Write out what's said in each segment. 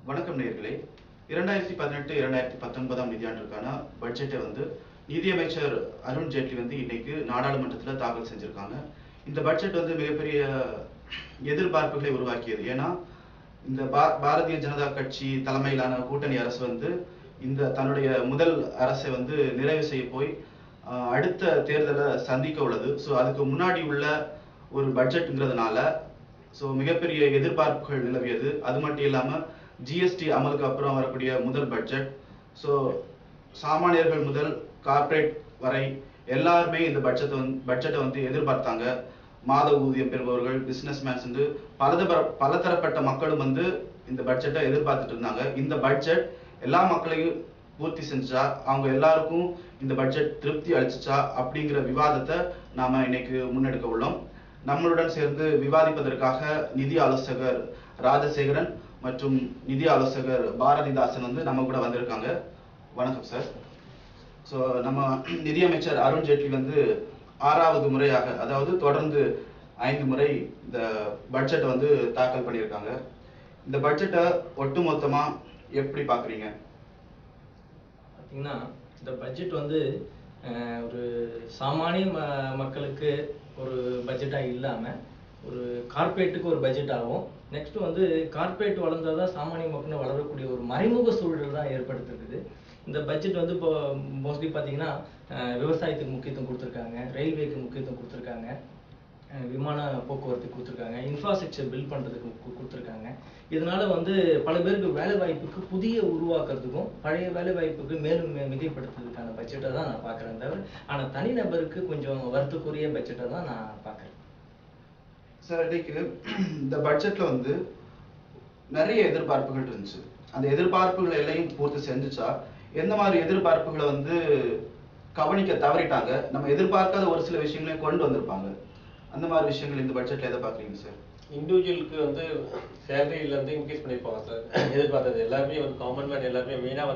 வணக்கம் நேயர்களே. 2018-2019 நிதியாண்டிற்கான பட்ஜெட்டை நிதியமைச்சர் அருண் ஜேட்லி இன்னைக்கு நாடாளுமன்றத்தில் தாக்கல் செஞ்சிருக்காங்க. இந்த பட்ஜெட் மிகப்பெரிய எதிர்பார்ப்புகளை உருவாக்கியது. ஏன்னா இந்த பாரதிய ஜனதா கட்சி தலைமையிலான கூட்டணி அரசு இந்த தன்னுடைய முதல் அரசை நிறைவு செய்ய போய் அடுத்த தேர்தலை சந்திக்க உள்ளது. ஸோ அதுக்கு முன்னாடி உள்ள ஒரு பட்ஜெட்டுங்கிறதுனால மிகப்பெரிய எதிர்பார்ப்புகள் நிலவியது. அது மட்டும் இல்லாமல் ஜிஎஸ்டி அமலுக்கு அப்புறம் வரக்கூடிய முதல் பட்ஜெட். ஸோ சாமானியர்கள் முதல் கார்ப்பரேட் வரை எல்லாருமே இந்த பட்ஜெட்டை எதிர்பார்த்தாங்க. மாத ஊதியம் பெறுபவர்கள், பிசினஸ் மேன்ஸ் பலதரப்பட்ட மக்களும் இந்த பட்ஜெட்டை எதிர்பார்த்துட்டு இருந்தாங்க. இந்த பட்ஜெட் எல்லா மக்களையும் பூர்த்தி செஞ்சா, அவங்க எல்லாருக்கும் இந்த பட்ஜெட் திருப்தி அளிச்சுச்சா அப்படிங்கிற விவாதத்தை நாம இன்னைக்கு முன்னெடுக்க உள்ளோம். நம்மளுடன் சேர்ந்து விவாதிப்பதற்காக நிதி ஆலோசகர் ராஜசேகரன் மற்றும் நிதி ஆலோசகர் பாரதிதாசன் நம்ம கூட வந்திருக்காங்க. வணக்கம் சார். ஸோ நம்ம நிதியமைச்சர் அருண் ஜேட்லி 6வது முறையாக, அதாவது தொடர்ந்து 5 முறை இந்த பட்ஜெட்டை தாக்கல் பண்ணியிருக்காங்க. இந்த பட்ஜெட்டை ஒட்டுமொத்தமா எப்படி பாக்குறீங்க? பார்த்தீங்கன்னா இந்த பட்ஜெட் ஒரு சாமானிய மக்களுக்கு ஒரு பட்ஜெட்டாக இல்லாமல் ஒரு கார்ப்பரேட்டுக்கு ஒரு பட்ஜெட்டாகவும், நெக்ஸ்ட் கார்ப்பரேட் வளர்ந்தால் தான் சாமானிய மக்கள் வளரக்கூடிய ஒரு மறைமுக சூழல் தான் ஏற்படுத்திருக்குது. இந்த பட்ஜெட் இப்போ மோஸ்ட்லி பார்த்தீங்கன்னா விவசாயத்துக்கு முக்கியத்துவம் கொடுத்துருக்காங்க, ரயில்வேக்கு முக்கியத்துவம் கொடுத்துருக்காங்க, விமான போக்குவரத்துக்கு கொடுத்துருக்காங்க, இன்ஃப்ராஸ்ட்ரக்சர் பில்ட் பண்ணுறதுக்கு கொடுத்துருக்காங்க. இதனால பல பேருக்கு வேலை வாய்ப்புக்கு புதிய உருவாக்குறதுக்கும் பழைய வேலை வாய்ப்புக்கு மேலும் மிகைப்படுத்துறதுக்கான பட்ஜெட்டை தான் நான் பார்க்குறேன். தவிர ஆனால் தனிநபருக்கு கொஞ்சம் வருத்தக்குரிய பட்ஜெட்டை தான் நான் பார்க்குறேன். சார், இன்னைக்கு இந்த பட்ஜெட்ல நிறைய எதிர்பார்ப்புகள் இருந்துச்சு. அந்த எதிர்பார்ப்புகள் எல்லாம் பூர்த்தி செஞ்சுச்சா? எந்த மாதிரி எதிர்பார்ப்புகளை கவனிக்க தவறிட்டாங்க? நம்ம எதிர்பார்க்காத ஒரு சில விஷயங்களையும் கொண்டு வந்திருப்பாங்க. அந்த மாதிரி விஷயங்கள் இந்த பட்ஜெட்ல எதை பாக்குறீங்க சார்? இண்டிவிஜுவலுக்கு சேலரியில இன்க்ரீஸ் பண்ணியிருப்பாங்க சார். எதிர்பார்த்தது எல்லாருமே காமன் மேன் எல்லாருமே மெயினாக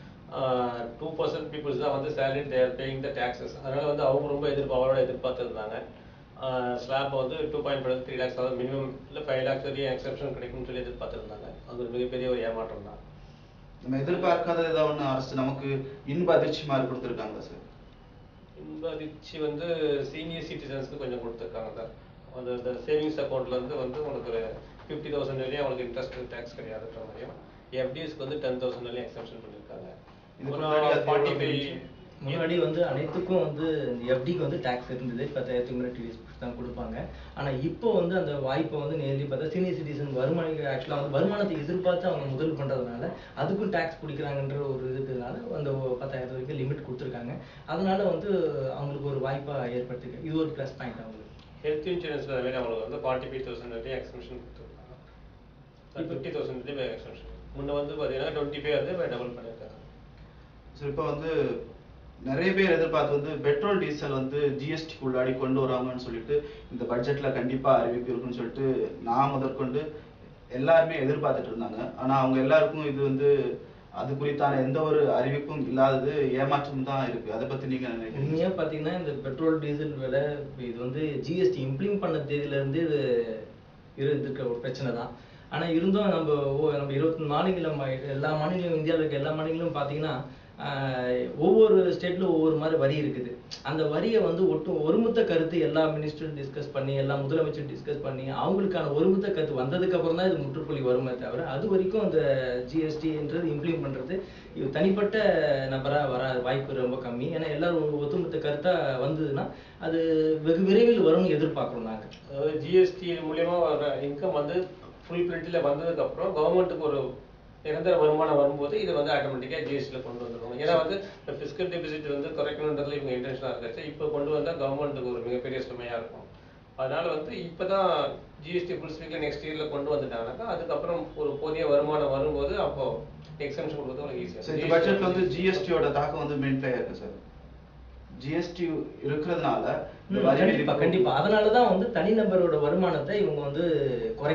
2% பீப்புள்ஸ் தான் salary they're paying the taxes. அதனால அவங்க ரொம்ப அவரோட எதிர்பார்த்துருந்தாங்க. ஸ்லாப் 2.5 3 lakhs, அதாவது மினிமம் இல்லை 5 lakhs வரையும் எக்ஸப்ஷன் கிடைக்கும்னு சொல்லி எதிர்பார்த்துருந்தாங்க. அது ஒரு மிகப்பெரிய ஒரு ஏமாற்றம் தான். நம்ம எதிர்பார்க்காத ஏதாவது ஒன்று அரசு நமக்கு இன்ப அதிர்ச்சி மாதிரி கொடுத்துருக்காங்களா சார்? இன்ப அதிர்ச்சி சீனியர் சிட்டிசன்ஸ்க்கு கொஞ்சம் கொடுத்துருக்காங்க சார். அந்த சேவிங்ஸ் அக்கௌண்ட்லேருந்து உங்களுக்கு ஒரு 50,000 வரையும் அவங்களுக்கு இன்ட்ரெஸ்ட் டேக்ஸ் கிடையாதுன்ற மாதிரியும், எஃப்டிஎஸ்க்கு 10,000 வரையும் எக்ஸப்ஷன் பண்ணியிருக்காங்க. முன்னாடி அனைத்துக்கும் எஃப்டிக்கு டேக்ஸ் இருந்தது. 10,000 முன்னாடி டிடிஎஸ் தான் கொடுப்பாங்க. ஆனால் இப்போ அந்த வாய்ப்பை நேரடி பார்த்தா சீனியர் சிட்டிசன் வருமானம் ஆக்சுவலாக வருமானத்தை எதிர்பார்த்து அவங்க முதல் பண்ணுறதுனால அதுக்கும் டேக்ஸ் பிடிக்கிறாங்கன்ற ஒரு இதுக்குனால அந்த 10,000 வரைக்கும் லிமிட் கொடுத்துருக்காங்க. அதனால அவங்களுக்கு ஒரு வாய்ப்பாக ஏற்படுத்திருக்கு. இது ஒரு ப்ளஸ் பாயிண்ட். அவங்களுக்கு ஹெல்த் இன்சூரன்ஸ் அவங்களுக்கு 45,000 வரையும் எக்ஸப்ஷன் கொடுத்துருக்காங்க. 50,000 வரையும் எக்ஸப்ஷன். முன்ன பார்த்தீங்கன்னா 25 டபுள் பண்ணியிருக்காங்க. ஸோ இப்போ நிறைய பேர் எதிர்பார்த்து பெட்ரோல் டீசல் ஜிஎஸ்டிக்கு உள்ளாடி கொண்டு வராங்கன்னு சொல்லிட்டு இந்த பட்ஜெட்ல கண்டிப்பா அறிவிப்பு இருக்குன்னு சொல்லிட்டு நான் முதற்கொண்டு எல்லாருமே எதிர்பார்த்துட்டு இருந்தாங்க. ஆனா அவங்க எல்லாருக்கும் இது அது குறித்தான எந்த ஒரு அறிவிப்பும் இல்லாதது ஏமாற்றம் தான் இருக்கு. அதை பத்தி நீங்க நினைக்கிறீங்க? உண்மையா பாத்தீங்கன்னா இந்த பெட்ரோல் டீசல் விலை இது ஜிஎஸ்டி இம்ப்ளிமெண்ட் பண்ண தேதியில இருந்து இது இருக்க ஒரு பிரச்சனை தான். ஆனா இருந்தும் நம்ம 24 மாநிலம், எல்லா மாநிலம், இந்தியாவில் இருக்க எல்லா மாநிலங்களும் பாத்தீங்கன்னா ஒவ்வொரு ஸ்டேட்ல ஒவ்வொரு மாதிரி வரி இருக்குது. அந்த வரியை ஒருமித்த கருத்து எல்லா மினிஸ்டரும் டிஸ்கஸ் பண்ணி, எல்லா முதலமைச்சரும் டிஸ்கஸ் பண்ணி அவங்களுக்கான ஒருமித்த கருத்து வந்ததுக்கு அப்புறம் தான் இது முற்றுப்புள்ளி வருமே தவிர அது வரைக்கும் அந்த ஜிஎஸ்டின்றது இம்ப்ளிமெண்ட் பண்றது இது தனிப்பட்ட நபரா வர வாய்ப்பு ரொம்ப கம்மி. ஏன்னா எல்லாரும் ஒத்துமித்த கருத்தா வந்ததுன்னா அது வெகு விரைவில் வரும்னு எதிர்பார்க்கிறோம் நாங்க. அதாவது ஜிஎஸ்டி மூலியமா வர இன்கம் ஃபுல் பிரிண்ட்ல வந்ததுக்கு அப்புறம் கவர்மெண்ட்டுக்கு ஒரு நிரந்தர வருமானம் வரும்போது இது ஆட்டோமேட்டிக்காக ஜிஎஸ்டியில் கொண்டு வந்துடுவாங்க. ஏன்னா இந்த ஃபிஸ்கல் டெபிசிட் குறைக்கணுன்றதுல இவங்க இன்டென்ஷனாக இருக்காச்சு. இப்போ கொண்டு வந்தால் கவர்மெண்ட்டுக்கு ஒரு மிகப்பெரிய சுமையாக இருக்கும். அதனால இப்போ தான் ஜிஎஸ்டி ஃபுல் ஸ்பீக்கில் நெக்ஸ்ட் இயரில் கொண்டு வந்துட்டாங்கன்னாக்கா அதுக்கப்புறம் ஒரு போதிய வருமானம் வரும்போது அப்போ எக்ஸம்ஷன் கொடுக்குறது ஒரு ஈஸியாக. இந்த பட்ஜெட்ல ஜிஎஸ்டியோட தாக்கம் மெயின்டைன் இருக்கு சார். ஜிஎஸ்டி இருக்கிறதுனால கண்டிப்பா அதனாலதான் தனிநபரோட வருமானத்தை இவங்க குறைக்கல.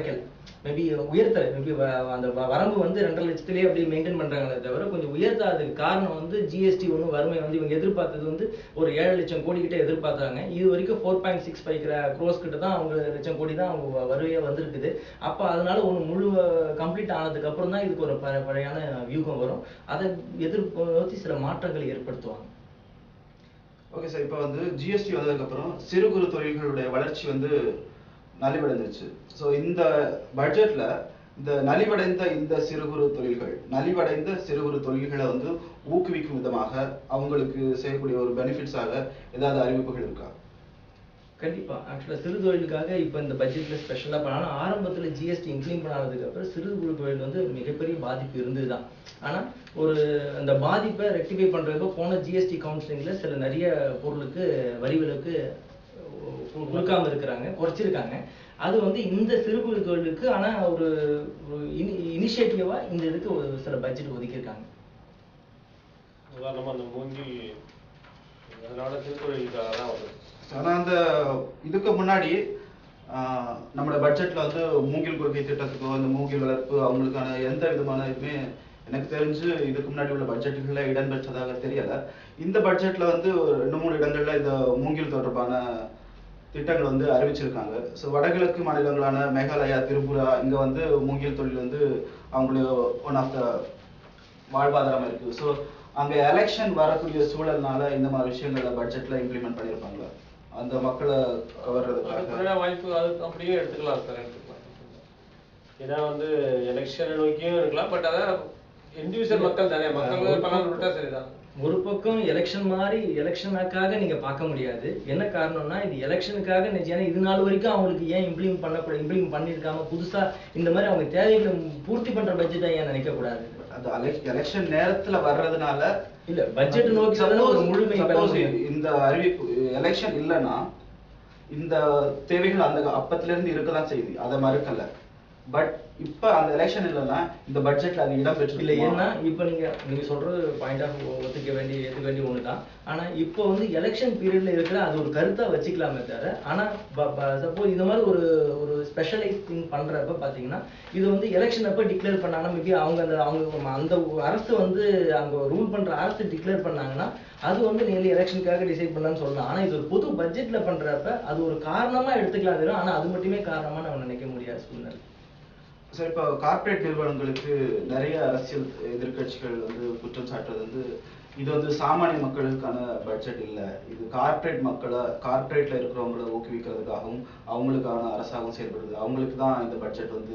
மேபி உயர்த்தலை, மேபி அந்த வரம்பு வந்து 2.5 லட்சத்திலேயே அப்படி மெயின்டைன் பண்றாங்களே தவிர கொஞ்சம் உயர்த்தாததுக்கு காரணம் வந்து ஜிஎஸ்டி ஒன்றும் வறுமை வந்து இவங்க எதிர்பார்த்தது வந்து ஒரு 7 லட்சம் கோடி கிட்ட எதிர்பார்த்தாங்க. இது வரைக்கும் 4.65 crores கிட்ட தான் அவங்க லட்சம் கோடி தான் அவங்க வருவையா வந்திருக்குது. அப்போ அதனால ஒன்று முழு கம்ப்ளீட் ஆனதுக்கு அப்புறம் தான் இதுக்கு ஒரு பழையான வியூகம் வரும். அதை எதிர்நோக்கி சில மாற்றங்களை ஏற்படுத்துவாங்க. ஓகே சார், இப்போ வந்து ஜிஎஸ்டி வந்ததுக்கு அப்புறம் சிறு குறு தொழில்களுடைய வளர்ச்சி வந்து நலிவடைந்துச்சு. ஸோ இந்த பட்ஜெட்ல இந்த நலிவடைந்த சிறு குறு தொழில்களை வந்து ஊக்குவிக்கும் விதமாக அவங்களுக்கு செய்யக்கூடிய ஒரு பெனிஃபிட்ஸாக ஏதாவது அறிவிப்புகள் இருக்கா? கண்டிப்பா. ஆக்சுவலா சிறு தொழிலுக்காக இப்போ இந்த பட்ஜெட்ல ஸ்பெஷலா பண்ணாலும் ஆரம்பத்துல ஜிஎஸ்டி இம்ப்ளிமெண்ட் பண்ணாததுக்கு அப்புறம் சிறு குறு தொழில் வந்து மிகப்பெரிய பாதிப்பு இருந்துதான். ஆனா ஒரு அந்த பாதிப்பை ரெக்டிஃபை பண்றதுக்கு போன ஜிஎஸ்டி கவுன்சிலிங்ல சில நிறைய பொருளுக்கு வரி விலக்கு கொடுக்காம இருக்கிறாங்க, குறைச்சிருக்காங்க. அது வந்து இந்த சிறு குறு தொழிலுக்கு ஆனா ஒரு இனிஷியேட்டிவா இந்த இதுக்கு ஒரு சில பட்ஜெட் ஒதுக்கியிருக்காங்க. உதாரணமா அந்த மூங்கில், அதனால திருத்தொழிலுக்காக தான் வருது. ஆனா அந்த இதுக்கு முன்னாடி நம்மளோட பட்ஜெட்ல வந்து மூங்கில் கொள்கை திட்டத்துக்கோ இந்த மூங்கில் வளர்ப்பு அவங்களுக்கான எந்த விதமான இதுவுமே எனக்கு தெரிஞ்சு இதுக்கு முன்னாடி உள்ள பட்ஜெட்டுகள்ல இடம்பெற்றதாக தெரியல. இந்த பட்ஜெட்ல வந்து 2-3 இடங்கள்ல இந்த மூங்கில் தொடர்பான திட்டங்கள் வந்து அறிவிச்சிருக்காங்க. ஸோ வடகிழக்கு மாநிலங்களான மேகாலயா, திரிபுரா இங்க வந்து மூங்கில் தொழில் வந்து அவங்களுடைய ஒன் ஆஃப் த வாழ்வாதாரமா இருக்கு. ஸோ அங்க எலெக்ஷன் வரக்கூடிய சூழல்னால இந்த மாதிரி விஷயங்களை பட்ஜெட்ல இம்ப்ளிமெண்ட் பண்ணியிருப்பாங்களா அந்த மக்களை கவர்றதுக்காக? வாய்ப்பு அது அப்படியே எடுத்துக்கலாம் சார், எடுத்துக்கலாம். ஏன்னா வந்து எலெக்ஷன் நோக்கியும் இருக்கலாம், பட் அதான் இண்டிவிஜுவல் மக்கள் தானே, மக்கள் பணம் விட்டா சரிதான். ஒரு பக்கம் எலெக்ஷன் மாதிரி எலெக்ஷனுக்காக நீங்க பார்க்க முடியாது. என்ன காரணம்னா இது எலெக்ஷனுக்காக நிச்சயம் இது நாள் வரைக்கும் அவங்களுக்கு ஏன் இம்ப்ளிமெண்ட் பண்ணியிருக்காம புதுசா இந்த மாதிரி அவங்க தேவைகளை பூர்த்தி பண்ற பட்ஜெட்டா ஏன் நினைக்க கூடாது? அது எலெக்ஷன் நேரத்துல வர்றதுனால இல்ல பட்ஜெட் நோக்கி ஒரு முழுமை இந்த அறிவிப்பு எலெக்ஷன் இல்லைன்னா இந்த தேவைகள் அந்த அப்பத்துல இருந்து இருக்கதான் செய்யுது, அதை மறுக்கல. பட் இப்ப அந்த எலெக்ஷன் இல்லைன்னா இந்த பட்ஜெட்ல அது இடம் பெற்று இல்லை. ஏன்னா இப்ப நீங்க சொல்றது பாயிண்ட் ஆஃப் ஏத்துக்க வேண்டிய ஒண்ணுதான். ஆனா இப்போ வந்து எலெக்ஷன் பீரியட்ல இருக்கிற அது ஒரு கருத்தா வச்சுக்கலாமே தவிர, ஆனா சப்போஸ் இந்த மாதிரி ஒரு ஸ்பெஷலைஸ் திங் பண்றப்ப பாத்தீங்கன்னா இது வந்து எலெக்ஷன் அப்ப டிக்ளேர் பண்ணாங்கன்னா மேபி அவங்க அந்த அரசு வந்து அங்க ரூல் பண்ற அரசு டிக்ளேர் பண்ணாங்கன்னா அது வந்து நீங்க எலெக்ஷனுக்காக டிசைட் பண்ணலாம்னு சொல்லலாம். ஆனா இது ஒரு பொது பட்ஜெட்ல பண்றப்ப அது ஒரு காரணமா எடுத்துக்கலாம் தெரியும். ஆனா அது மட்டுமே காரணமா நம்ம நினைக்க முடியாத சூழ்நிலை. சார், இப்போ கார்ப்பரேட் நிறுவனங்களுக்கு நிறைய அரசியல் எதிர்கட்சிகள் வந்து குற்றம் சாட்டுறது வந்து இது வந்து சாமானிய மக்களுக்கான பட்ஜெட் இல்லை, இது கார்ப்பரேட்ல இருக்கிறவங்களை ஊக்குவிக்கிறதுக்காகவும் அவங்களுக்கான அரசாங்கம் செயல்படுது, அவங்களுக்கு தான் இந்த பட்ஜெட் வந்து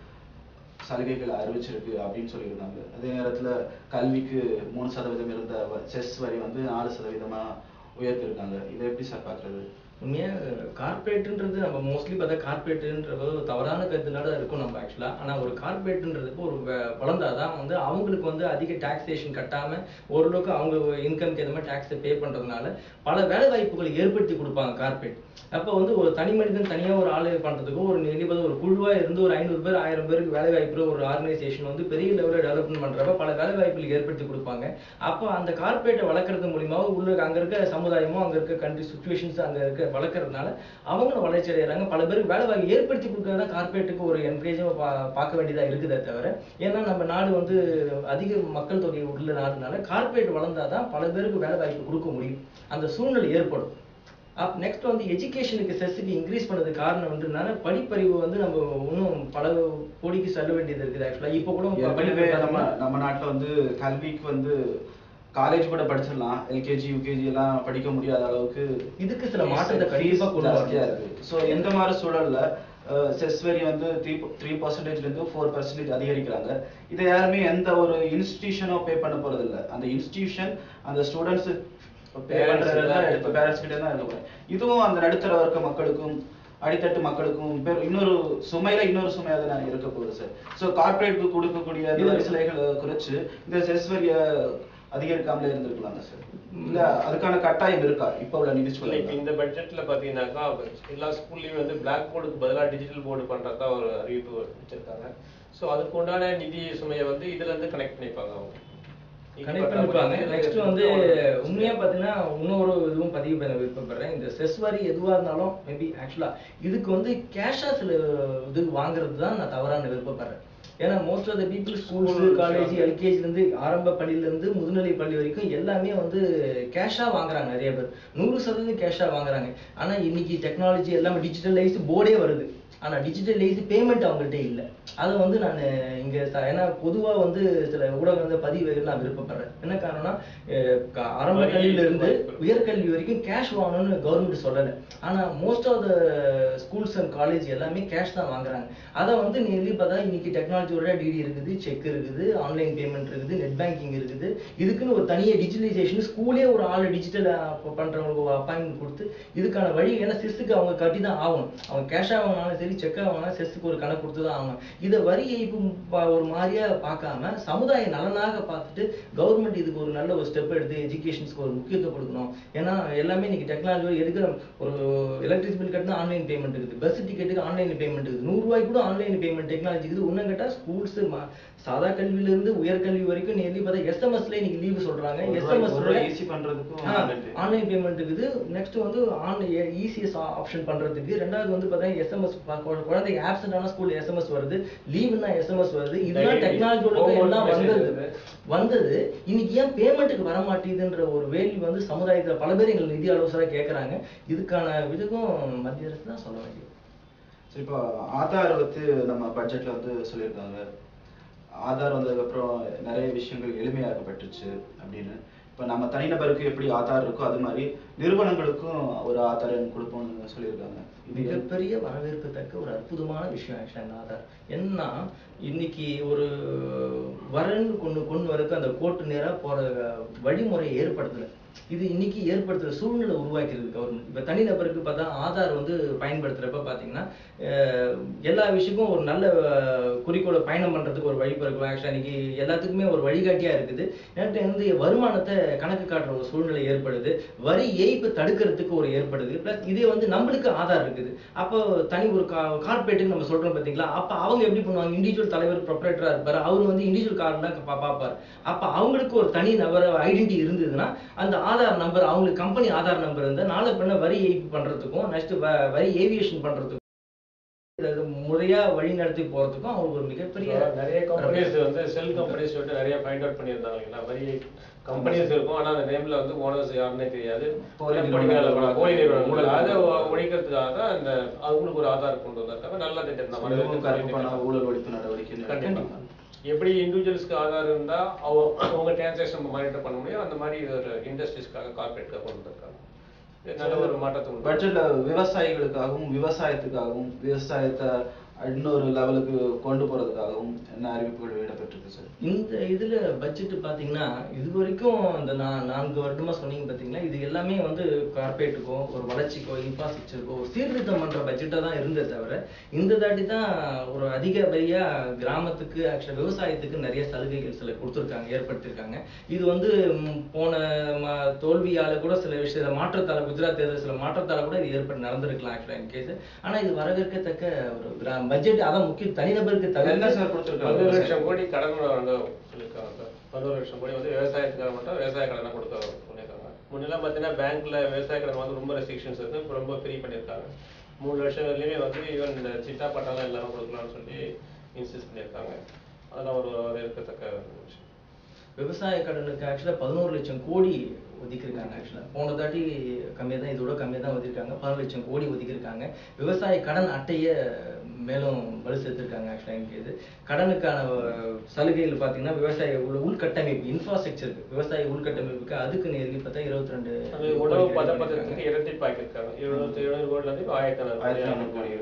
சலுகைகளை அறிவிச்சிருக்கு அப்படின்னு சொல்லியிருந்தாங்க. அதே நேரத்துல கல்விக்கு 3% இருந்த செஸ் வரி வந்து 4% உயர்த்திருக்காங்க. இதை எப்படி சார் பாக்குறது? உண்மையா கார்பரேட்ன்றது நம்ம மோஸ்ட்லி பார்த்தா கார்பரேட்ன்றது ஒரு தவறான கருத்துனால தான் இருக்கும் நம்ம ஆக்சுவலா. ஆனா ஒரு கார்பரேட்ன்றதுக்கு ஒரு வளர்ந்தாதான் வந்து அவங்களுக்கு வந்து அதிக டாக்ஸேஷன் கட்டாம ஓரளவுக்கு அவங்க இன்கம்க்கு ஏற்ற மாதிரி டாக்ஸை பே பண்றதுனால பல வேலை வாய்ப்புகளை ஏற்படுத்தி கொடுப்பாங்க கார்பரேட். அப்போ வந்து ஒரு தனி மனிதன் தனியா ஒரு ஆளு பண்றதுக்கும் ஒரு நிதிபதி ஒரு குழுவா இருந்து ஒரு 500 பேர் 1000 பேருக்கு வேலை வாய்ப்பு ஒரு ஆர்கனைசேஷன் வந்து பெரிய லெவலில் டெவலப்மெண்ட் பண்றப்ப பல வேலை வாய்ப்புகள் ஏற்படுத்தி கொடுப்பாங்க. அப்போ அந்த கார்பரேட்டை வளர்க்கறது மூலியமா உள்ள அங்க இருக்க சமுதாயமும் அங்க இருக்க கண்ட்ரி சுச்சுவேஷன்ஸ் அங்க இருக்க வளர்க்கறதுனால அவங்களும் வளர்ச்சி அடைகிறாங்க. பல பேருக்கு வேலை வாய்ப்பு ஏற்படுத்தி கொடுக்கறதா கார்பரேட்டுக்கு ஒரு என்கரேஜா பார்க்க வேண்டியதா இருக்குதே தவிர, ஏன்னா நம்ம நாடு வந்து அதிக மக்கள் தொகை உள்ள நாடுனால கார்பரேட் வளர்ந்தாதான் பல பேருக்கு வேலை வாய்ப்பு கொடுக்க முடியும், அந்த சூழ்நிலை ஏற்படும். நெக்ஸ்ட் வந்து எஜுகேஷனுக்கு செஸ்ஸுக்கு இன்க்ரீஸ் பண்ணது காரணம் வந்துனால படிப்பறிவு வந்து நம்ம இன்னும் பல கோடிக்கு செல்ல வேண்டியது இருக்குது. ஆக்சுவலா இப்போ கூட நம்ம நாட்டுல வந்து கல்விக்கு வந்து காலேஜ் கூட படிச்சிடலாம், எல்கேஜி யூகேஜி எல்லாம் படிக்க முடியாத அளவுக்கு இதுக்கு சில மாற்றத்தை கண்டிப்பா ஜாஸ்தியா இருக்கு. ஸோ இந்த மாதிரி சூழல்ல செஸ் வரி வந்து 3% இருந்து 4% அதிகரிக்கிறாங்க. இதை யாருமே எந்த ஒரு இன்ஸ்டிடியூஷனோ பே பண்ண போறது இல்லை. அந்த இன்ஸ்டிடியூஷன் அந்த ஸ்டூடெண்ட்ஸ் பேரண்ட்ஸ் கிட்ட தான் இருக்க. இதுவும் அந்த நடுத்தர வர்க்க மக்களுக்கும் அடித்தட்டு மக்களுக்கும் இன்னொரு சுமையா தான் இருக்க போகுது சார். ஸோ கார்பரேட்டுக்கு கொடுக்கக்கூடிய சிலைகளை குறைச்சு இந்த செஸ் வரியை அதிகரிக்காமலே இருந்திருக்கலாங்க சார். இல்ல அதுக்கான கட்டாயம் இருக்கா இப்ப உள்ள நிதி சூழல்? இந்த பட்ஜெட்ல பாத்தீங்கன்னாக்கா எல்லா ஸ்கூல்லயும் வந்து பிளாக் போர்டுக்கு பதிலாக டிஜிட்டல் போர்டு பண்றதா ஒரு அறிவிப்பு வச்சிருக்காங்க. ஸோ அதுக்கு உண்டான நிதி சுமையை வந்து இதுல இருந்து கனெக்ட் பண்ணிப்பாங்க அவங்க. கனெக்ட் பண்ணிப்பாங்க. நெக்ஸ்ட் வந்து உண்மையா பாத்தீங்கன்னா இன்னொரு இதுவும் பதிவு பண்ண விருப்பப்படுறேன். இந்த செஸ் வரி எதுவா இருந்தாலும் மேபி ஆக்சுவலா இதுக்கு வந்து கேஷா சில இது வாங்குறது தான் நான் தவறான விருப்பப்படுறேன். ஏன்னா most of the people schools college எல்கேஜில இருந்து ஆரம்ப பள்ளியில இருந்து முதுநிலை பள்ளி வரைக்கும் எல்லாமே வந்து கேஷா வாங்குறாங்க. நிறைய பேர் 100% கேஷா வாங்குறாங்க. ஆனா இன்னைக்கு டெக்னாலஜி எல்லாமே டிஜிட்டலைஸ்டு போர்டே வருது. ஆனா டிஜிட்டலைஸ்டு பேமெண்ட் அவங்கள்ட்ட இல்ல. அதை வந்து நான் இங்க ஏன்னா பொதுவா வந்து சில ஊடகங்கள் பதிவு நான் விருப்பப்படுறேன். என்ன காரணம்னா ஆரம்ப கல்வியில இருந்து உயர்கல்வி வரைக்கும் கேஷ் வாங்கணும்னு கவர்மெண்ட் சொல்லலை. ஆனா most of the schools and college எல்லாமே கேஷ் தான் வாங்குறாங்க. அதை வந்து நீ எழுதி பார்த்தா இன்னைக்கு டெக்னாலஜியோட டிடி இருக்குது, செக் இருக்குது, ஆன்லைன் பேமெண்ட் இருக்குது, நெட் பேங்கிங் இருக்குது. இதுக்குன்னு ஒரு தனியாக டிஜிட்டலைசேஷன் ஸ்கூலே ஒரு ஆள் டிஜிட்டல் பண்றவங்களுக்கு ஒரு அப்பாயின்மெண்ட் கொடுத்து இதுக்கான வழி. ஏன்னா செஸ்ஸுக்கு அவங்க கட்டி தான் ஆகணும். அவங்க கேஷாக வாங்கினாலும் சரி செக்காக வாங்கினாலும் செஸ்ஸுக்கு ஒரு கணக்கு கொடுத்து தான் ஆகணும். இதை வரி ஏய்ப்பு ஒரு மாதிரியா பார்க்காம சமுதாய நலனாக பார்த்துட்டு கவர்மெண்ட் இதுக்கு ஒரு நல்ல ஒரு ஸ்டெப் எடுத்து எஜுகேஷன்ஸ்க்கு ஒரு முக்கியத்துவம் கொடுக்கணும். ஏன்னா எல்லாமே இன்னைக்கு டெக்னாலஜி எடுக்கிற ஒரு எலக்ட்ரிக் பில் கட்டினா ஆன்லைன் பேமெண்ட் இருக்குது, பஸ் டிக்கெட்டுக்கு ஆன்லைன் பேமெண்ட் இருக்குது, 100 ரூபாய்க்கு கூட ஆன்லைன் பேமெண்ட் டெக்னாலஜி இருக்குது. இன்னும் கேட்டா ஸ்கூல்ஸ் சாதா கல்வியில இருந்து உயர்கல்வி வரைக்கும் நேர்லி பார்த்தா எஸ்எம்எஸ்ல இன்னைக்கு லீவு சொல்றாங்க. எஸ்எம்எஸ் ஈஸி பண்றதுக்கும் ஆன்லைன் பேமெண்ட் இருக்குது. நெக்ஸ்ட் வந்து இசிஎஸ் ஆப்ஷன் பண்றதுக்கு. ரெண்டாவது வந்து பார்த்தா எஸ்எம்எஸ் குழந்தைங்க ஆப்சென்ட் ஆனா ஸ்கூல்ல எஸ்எம்எஸ் வருது, லீவுன்னா எஸ்எம்எஸ் வருது. இதெல்லாம் டெக்னாலஜியோட எல்லாம் வந்தது. இன்னைக்கு ஏன் பேமெண்ட்டுக்கு வர மாட்டேங்குதுன்ற ஒரு வேள்வி வந்து சமுதாயத்துல பல பேர் எங்களுக்கு நிதி ஆலோசனை கேட்கறாங்க. இதுக்கான விதம் மத்திய அரசு தான் சொல்ல வேண்டியது. சரி, இப்போ ஆதார் வந்து நம்ம பட்ஜெட்ல வந்து சொல்லியிருக்காங்க. ஆதார் வந்ததுக்கு அப்புறம் நிறைய விஷயங்கள் எளிமையாக்கப்பட்டுச்சு அப்படின்னு. இப்போ நம்ம தனிநபருக்கு எப்படி ஆதார் இருக்கோ அது மாதிரி நிறுவனங்களுக்கும் ஒரு ஆதார் எண் கொடுப்போம்னு சொல்லியிருக்காங்க. மிகப்பெரிய வரவேற்கத்தக்க ஒரு அற்புதமான விஷயம் ஆக்சுவலா இந்த ஆதார். என்னன்னா இன்னைக்கு ஒரு வரன் கொண்டு வரக்கு அந்த கோர்ட்டு நேரா போற வழிமுறையை ஏற்படுத்தல. இது இன்னைக்கு ஏற்படுத்துற சூழ்நிலை உருவாக்கிறது கவர்மெண்ட். இப்ப தனிநபருக்கு பார்த்தா ஆதார் வந்து பயன்படுத்துறப்ப பாத்தீங்கன்னா எல்லா விஷயமும் ஒரு நல்ல குறிக்கோளை பயணம் பண்றதுக்கு ஒரு வழிபிறக்கும். ஆக்சுவலா இன்னைக்கு எல்லாத்துக்குமே ஒரு வழிகாட்டியா இருக்குது. வந்து வருமானத்தை கணக்கு காட்டுற ஒரு சூழ்நிலை ஏற்படுது, வரி ஏய்ப்பு தடுக்கிறதுக்கு ஒரு ஏற்படுது. பிளஸ் இதே வந்து நம்மளுக்கு ஆதார் இருக்குது. அப்போ தனி ஒரு கார்பரேட்டுன்னு நம்ம சொல்றோம் பாத்தீங்களா, அப்ப அவங்க எப்படி பண்ணுவாங்க, இண்டிவிஜுவல் தலைவர் ப்ரொப்ரேட்டரா இருப்பாரு, அவர் வந்து இண்டிவிஜுவல் கார்டு தான் பார்ப்பாரு. அப்ப அவங்களுக்கு ஒரு தனி நபர் ஐடென்டிட்டி இருந்ததுன்னா அந்த ஆதார் நம்பர் அவங்களுக்கு கம்பெனி ஆதார் நம்பர் இருந்தால் நாளை பின்ன வரி ஏய்ப்பு பண்றதுக்கும் நெக்ஸ்ட் வரி ஏவியேஷன் பண்றதுக்கும் முறையா வழி நடத்தி போறதுக்கும் அவங்களுக்கு ஒரு மிகப்பெரிய நிறைய கம்பெனிஸ் வந்து செல் கம்பெனிஸ் விட்டு நிறைய ஃபைண்ட் அவுட் பண்ணியிருந்தாங்க இல்லைங்களா. வரி கம்பெனிஸ் இருக்கும், ஆனா அந்த நேம்ல வந்து ஓனர்ஸ் யாருன்னே தெரியாது, போலி நிறுவனம். அதை ஒழிக்கிறதுக்காக தான் அந்த அவங்களுக்கு ஒரு ஆதார் கொண்டு வந்திருக்காங்க. நல்ல திட்டம் தான். ஊழல் ஒழிப்பு நடவடிக்கை கண்டிப்பா எப்படி இண்டிவிஜுவல்ஸ்க்கு ஆதார் இருந்தா அவங்க டிரான்சாக்ஷன் மானிட்டர் பண்ண முடியும், அந்த மாதிரி ஒரு இண்டஸ்ட்ரீஸ்க்காக கார்பரேட்காக கொண்டு வந்திருக்காங்க. நல்ல ஒரு மாற்றத்தை பட்ஜெட்ல விவசாயிகளுக்காகவும் விவசாயத்துக்காகவும் விவசாயத்தை இன்னொரு லெவலுக்கு கொண்டு போறதுக்காகவும் என்ன அறிவிப்புகள் வெளியிடப்பட்டிருக்கு சார்? இந்த இதுல பட்ஜெட் பாத்தீங்கன்னா இது வரைக்கும் இந்த 4 வருடமா சொன்னீங்க பாத்தீங்களா, இது எல்லாமே வந்து கார்பரேட்டுக்கோ ஒரு வளர்ச்சிக்கோ இன்ஃப்ராஸ்ட்ரக்சருக்கோ ஒரு சீர்திருத்தம் பண்ற பட்ஜெட்டா தான் இருந்தே தவிர இந்த தாட்டி தான் ஒரு அதிகப்படியா கிராமத்துக்கு ஆக்சுவலா விவசாயத்துக்கு நிறைய சலுகைகள் சில கொடுத்துருக்காங்க, ஏற்படுத்தியிருக்காங்க. இது வந்து போன தோல்வியால கூட சில விஷயம் மாற்றத்தால குஜராத் தேர்தல் சில மாற்றத்தால கூட இது ஏற்பட்டு நடந்திருக்கலாம் ஆக்சுவலா இன் கேஸ். ஆனா இது வரவேற்கத்தக்க ஒரு பட்ஜெட். அதான் முக்கிய தனிநபருக்கு தவிர சார் கொடுத்துருக்காங்க 11 லட்சம் கோடி கடன் சொல்லியிருக்காங்க. 11 லட்சம் கோடி வந்து விவசாயத்துக்காக மட்டும் விவசாய கடனை கொடுக்க சொல்லியிருக்காங்க. முன்னெல்லாம் பார்த்தீங்கன்னா பேங்க்ல விவசாய கடன் வந்து ரொம்ப ரெஸ்ட்ரிக்ஷன்ஸ் இருக்கு, இப்போ ரொம்ப ஃப்ரீ பண்ணியிருக்காங்க. 3 லட்சம் வரையிலுமே வந்து ஈவன் இந்த சிட்டா பட்டாலாம் எல்லாரும் கொடுக்கலாம்னு சொல்லி இன்சிஸ்ட் பண்ணியிருக்காங்க. அதெல்லாம் ஒரு இருக்கத்தக்க விஷயம். விவசாய கடனுக்கு ஆக்சுவலா 11 லட்சம் கோடி ஒதுக்கியிருக்காங்க. ஆக்சுவலா போன தாட்டி கம்மியாக தான், இதோட கம்மியாக தான் ஒதுக்கிருக்காங்க. 11 லட்சம் கோடி ஒதுக்கியிருக்காங்க. விவசாய கடன் அட்டையை மேலும் வலு சேர்த்திருக்காங்க. ஆக்சுவலா இங்கே இது கடனுக்கான சலுகைகள் பார்த்தீங்கன்னா விவசாய உள்கட்டமைப்பு இன்ஃப்ராஸ்ட்ரக்சருக்கு விவசாய உள்கட்டமைப்புக்கு அதுக்கு நேர்லி பார்த்தா 22 உணவு பதப்பதற்கு இரட்டிப்பாக்கியிருக்காங்க. 700 கோடில இருந்து 1400 கோடி.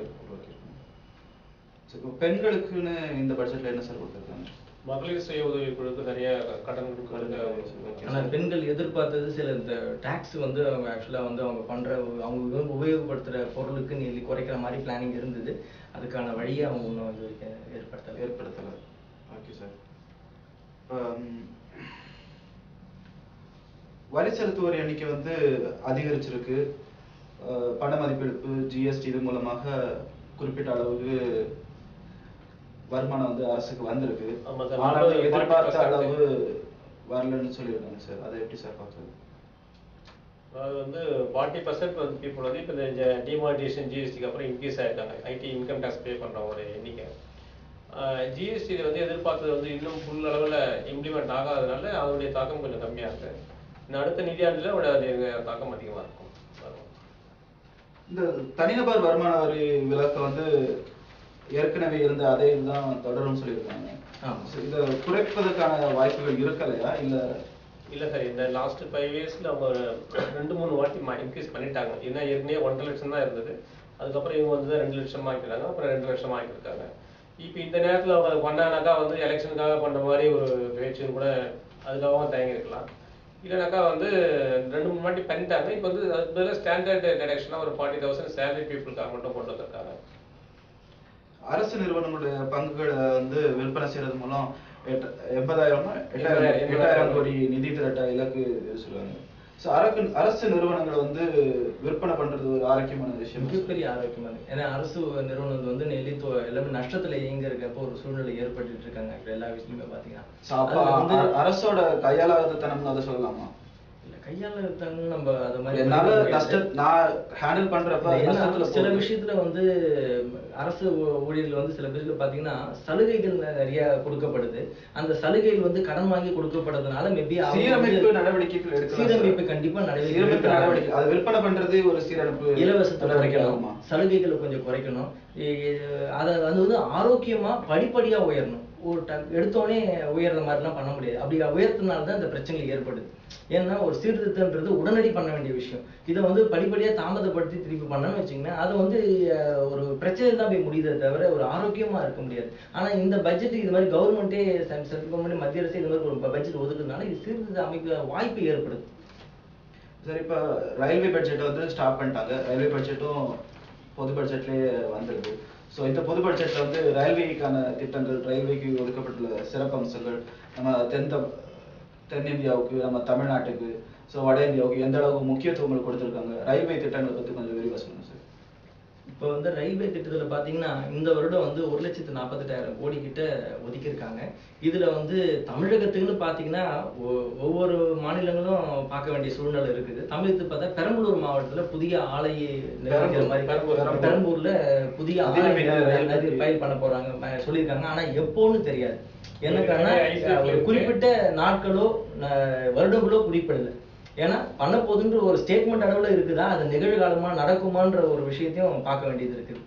பெண்களுக்குன்னு இந்த பட்ஜெட்ல என்ன சார் கொடுத்துருக்காங்க? மகளிர் சுய உதவி குழுக்கு நிறைய கடன் கொடுக்கறது. ஆனால் பெண்கள் எதிர்பார்த்தது சில இந்த டாக்ஸ் வந்து அவங்க ஆக்சுவலா வந்து அவங்க பண்ற அவங்க உபயோகப்படுத்துற பொருளுக்கு நீ குறைக்கிற மாதிரி பிளானிங் இருந்தது. அதுக்கான வழியை அவங்க இன்னும் இது வரைக்கும் ஏற்படுத்தலை. Okay sir. வரி செலுத்துவோர் எண்ணிக்கை வந்து அதிகரிச்சிருக்கு. பண மதிப்பெடுப்பு ஜிஎஸ்டி இது மூலமாக குறிப்பிட்ட அளவுக்கு வருமானம் வந்து அரசுக்கு வந்திருக்கு. ஆனாலும் எதிர்பார்த்த அளவு வரலன்னு சொல்லியிருக்காங்க சார். அதை எப்படி சார் பார்க்குறது? அது வந்து 40% வந்து பீப்புள் வந்து இப்போ இந்த டிமானிட்டேஷன் ஜிஎஸ்டிக்கு அப்புறம் இன்க்ரீஸ் ஆயிருக்காங்க. ஐடி இன்கம் டேக்ஸ் பே பண்ணுறவங்களோட எண்ணிக்கை. ஜிஎஸ்டியில் வந்து எதிர்பார்த்தது வந்து இன்னும் ஃபுல் அளவில் இம்ப்ளிமெண்ட் ஆகாததுனால அதனுடைய தாக்கம் கொஞ்சம் கம்மியாக இருக்குது. இன்னும் அடுத்த நிதியாண்டில் அதோடைய தாக்கம் அதிகமாக இருக்கும். இந்த தனிநபர் வருமான வரி விலக்கு வந்து ஏற்கனவே இருந்த அதே இதுதான் தொடரும் சொல்லியிருக்காங்க. இதை குறைப்பதற்கான வாய்ப்புகள் இருக்கலையா? இல்லை சார், இந்த லாஸ்ட் 5 இயர்ஸில் அவங்க 2-3 வாட்டி இன்க்ரீஸ் பண்ணிட்டாங்க. ஏன்னா ஏற்கனவே 1.5 லட்சம் தான் இருந்தது. அதுக்கப்புறம் இவங்க வந்து 2 லட்சம் ஆக்கிட்டாங்க, அப்புறம் 2 லட்சம் ஆக்கியிருக்காங்க. இப்போ இந்த நேரத்தில் அவங்க பண்ணானாக்கா வந்து எலெக்ஷனுக்காக பண்ண மாதிரி ஒரு பேச்சுன்னு கூட அதுக்காகவும் தயங்கிருக்கலாம். இல்லைனாக்கா வந்து 2-3 வாட்டி பண்ணிட்டாங்க. இப்போ வந்து அது பதில் ஸ்டாண்டர்ட் டிடக்ஷனாக ஒரு 40,000 சேலரி பீப்புளுக்காக மட்டும் கொண்டு வந்திருக்காங்க. அரசு நிறுவனங்களுடைய பங்குகளை வந்து விற்பனை செய்யறது மூலம் 8,000 கோடி நிதி திரட்ட இலக்கு சொல்லுவாங்க. அரசு நிறுவனங்களை வந்து விற்பனை பண்றது ஒரு ஆரோக்கியமான விஷயம், மிகப்பெரிய ஆரோக்கியமான. ஏன்னா அரசு நிறுவனம் வந்து எல்லாமே நஷ்டத்துல இயங்க இருக்கப்போ ஒரு சூழ்நிலை ஏற்பட்டு இருக்காங்க எல்லா விஷயமே பாத்தீங்கன்னா. அரசோட கையாளாதத்தனம் அதை சொல்லலாமா? கையாளத்தாங்க நம்ம அது மாதிரி சில விஷயத்துல வந்து அரசு ஊழியர்கள் வந்து சில பேருக்கு பாத்தீங்கன்னா சலுகைகள் நிறைய கொடுக்கப்படுது. அந்த சலுகைகள் வந்து கடன் வாங்கி கொடுக்கப்படுறதுனால மேபி சீரமைப்பு நடவடிக்கைகள் சீரமைப்பு கண்டிப்பா நடவடிக்கை அது விற்பனை பண்றது ஒரு சீரமைப்பு. இலவசத்தை குறைக்கணும், சலுகைகளை கொஞ்சம் குறைக்கணும். அதை வந்து ஆரோக்கியமா படிப்படியா உயரணும். ஒரு எடுத்தோடனே உயர்ற மாதிரிலாம் பண்ண முடியாது. அப்படி உயர்த்தினால தான் இந்த பிரச்சனைகள் ஏற்படுது. ஏன்னா ஒரு சீர்திருத்தம்ன்றது உடனடி பண்ண வேண்டிய விஷயம். இதை வந்து படிப்படியாக தாமதப்படுத்தி திருப்பி பண்ணணும்னு வச்சுக்கோங்க, அதை வந்து ஒரு பிரச்சனை தான் போய் முடியுதே தவிர ஒரு ஆரோக்கியமா இருக்க முடியாது. ஆனா இந்த பட்ஜெட் இது மாதிரி கவர்மெண்ட்டே சென்ட்ரல் கவர்மெண்ட் மத்திய அரசு இது மாதிரி ஒரு பட்ஜெட் ஒதுக்குறதுனால இது சீர்திருத்த அமைக்க வாய்ப்பு ஏற்படுது. சார், இப்போ ரயில்வே பட்ஜெட்டை வந்து ஸ்டாப் பண்ணிட்டாங்க. ரயில்வே பட்ஜெட்டும் பொது பட்ஜெட்லேயே வந்துடுது. ஸோ இந்த பொது பட்ஜெட்டில் வந்து ரயில்வேக்கான திட்டங்கள், ரயில்வேக்கு ஒதுக்கப்பட்டுள்ள சிறப்பம்சங்கள், நம்ம தென்னிந்தியாவுக்கு, நம்ம தமிழ்நாட்டுக்கு, ஸோ வட இந்தியாவுக்கு எந்த அளவுக்கு முக்கியத்துவங்கள் கொடுத்துருக்காங்க, ரயில்வே திட்டங்களை பற்றி கொஞ்சம் விரிவாக சொல்லுங்கள் சார். இப்போ வந்து ரயில்வே திட்டத்தில் பார்த்தீங்கன்னா இந்த வருடம் வந்து 1,48,000 கோடி கிட்ட ஒதுக்கியிருக்காங்க. இதில் வந்து தமிழகத்துக்குன்னு பார்த்தீங்கன்னா ஒவ்வொரு மாநிலங்களும் பார்க்க வேண்டிய சூழ்நிலை இருக்குது. தமிழகத்துக்கு பார்த்தா பெரம்பலூர் மாவட்டத்தில் புதிய ஆலை நிறுவன மாதிரி பெரம்பூரில் புதிய ஆலை பயிர் பண்ண போகிறாங்க சொல்லியிருக்காங்க. ஆனால் எப்போன்னு தெரியாது. என்னக்கான ஒரு குறிப்பிட்ட நாட்களோ வருடங்களோ குறிப்பிடலை. ஏன்னா பண்ண போதுன்ற ஒரு ஸ்டேட்மெண்ட் அளவில் இருக்குதா, அது நிகழ்காலமா நடக்குமான்ற ஒரு விஷயத்தையும் பார்க்க வேண்டியது இருக்குது.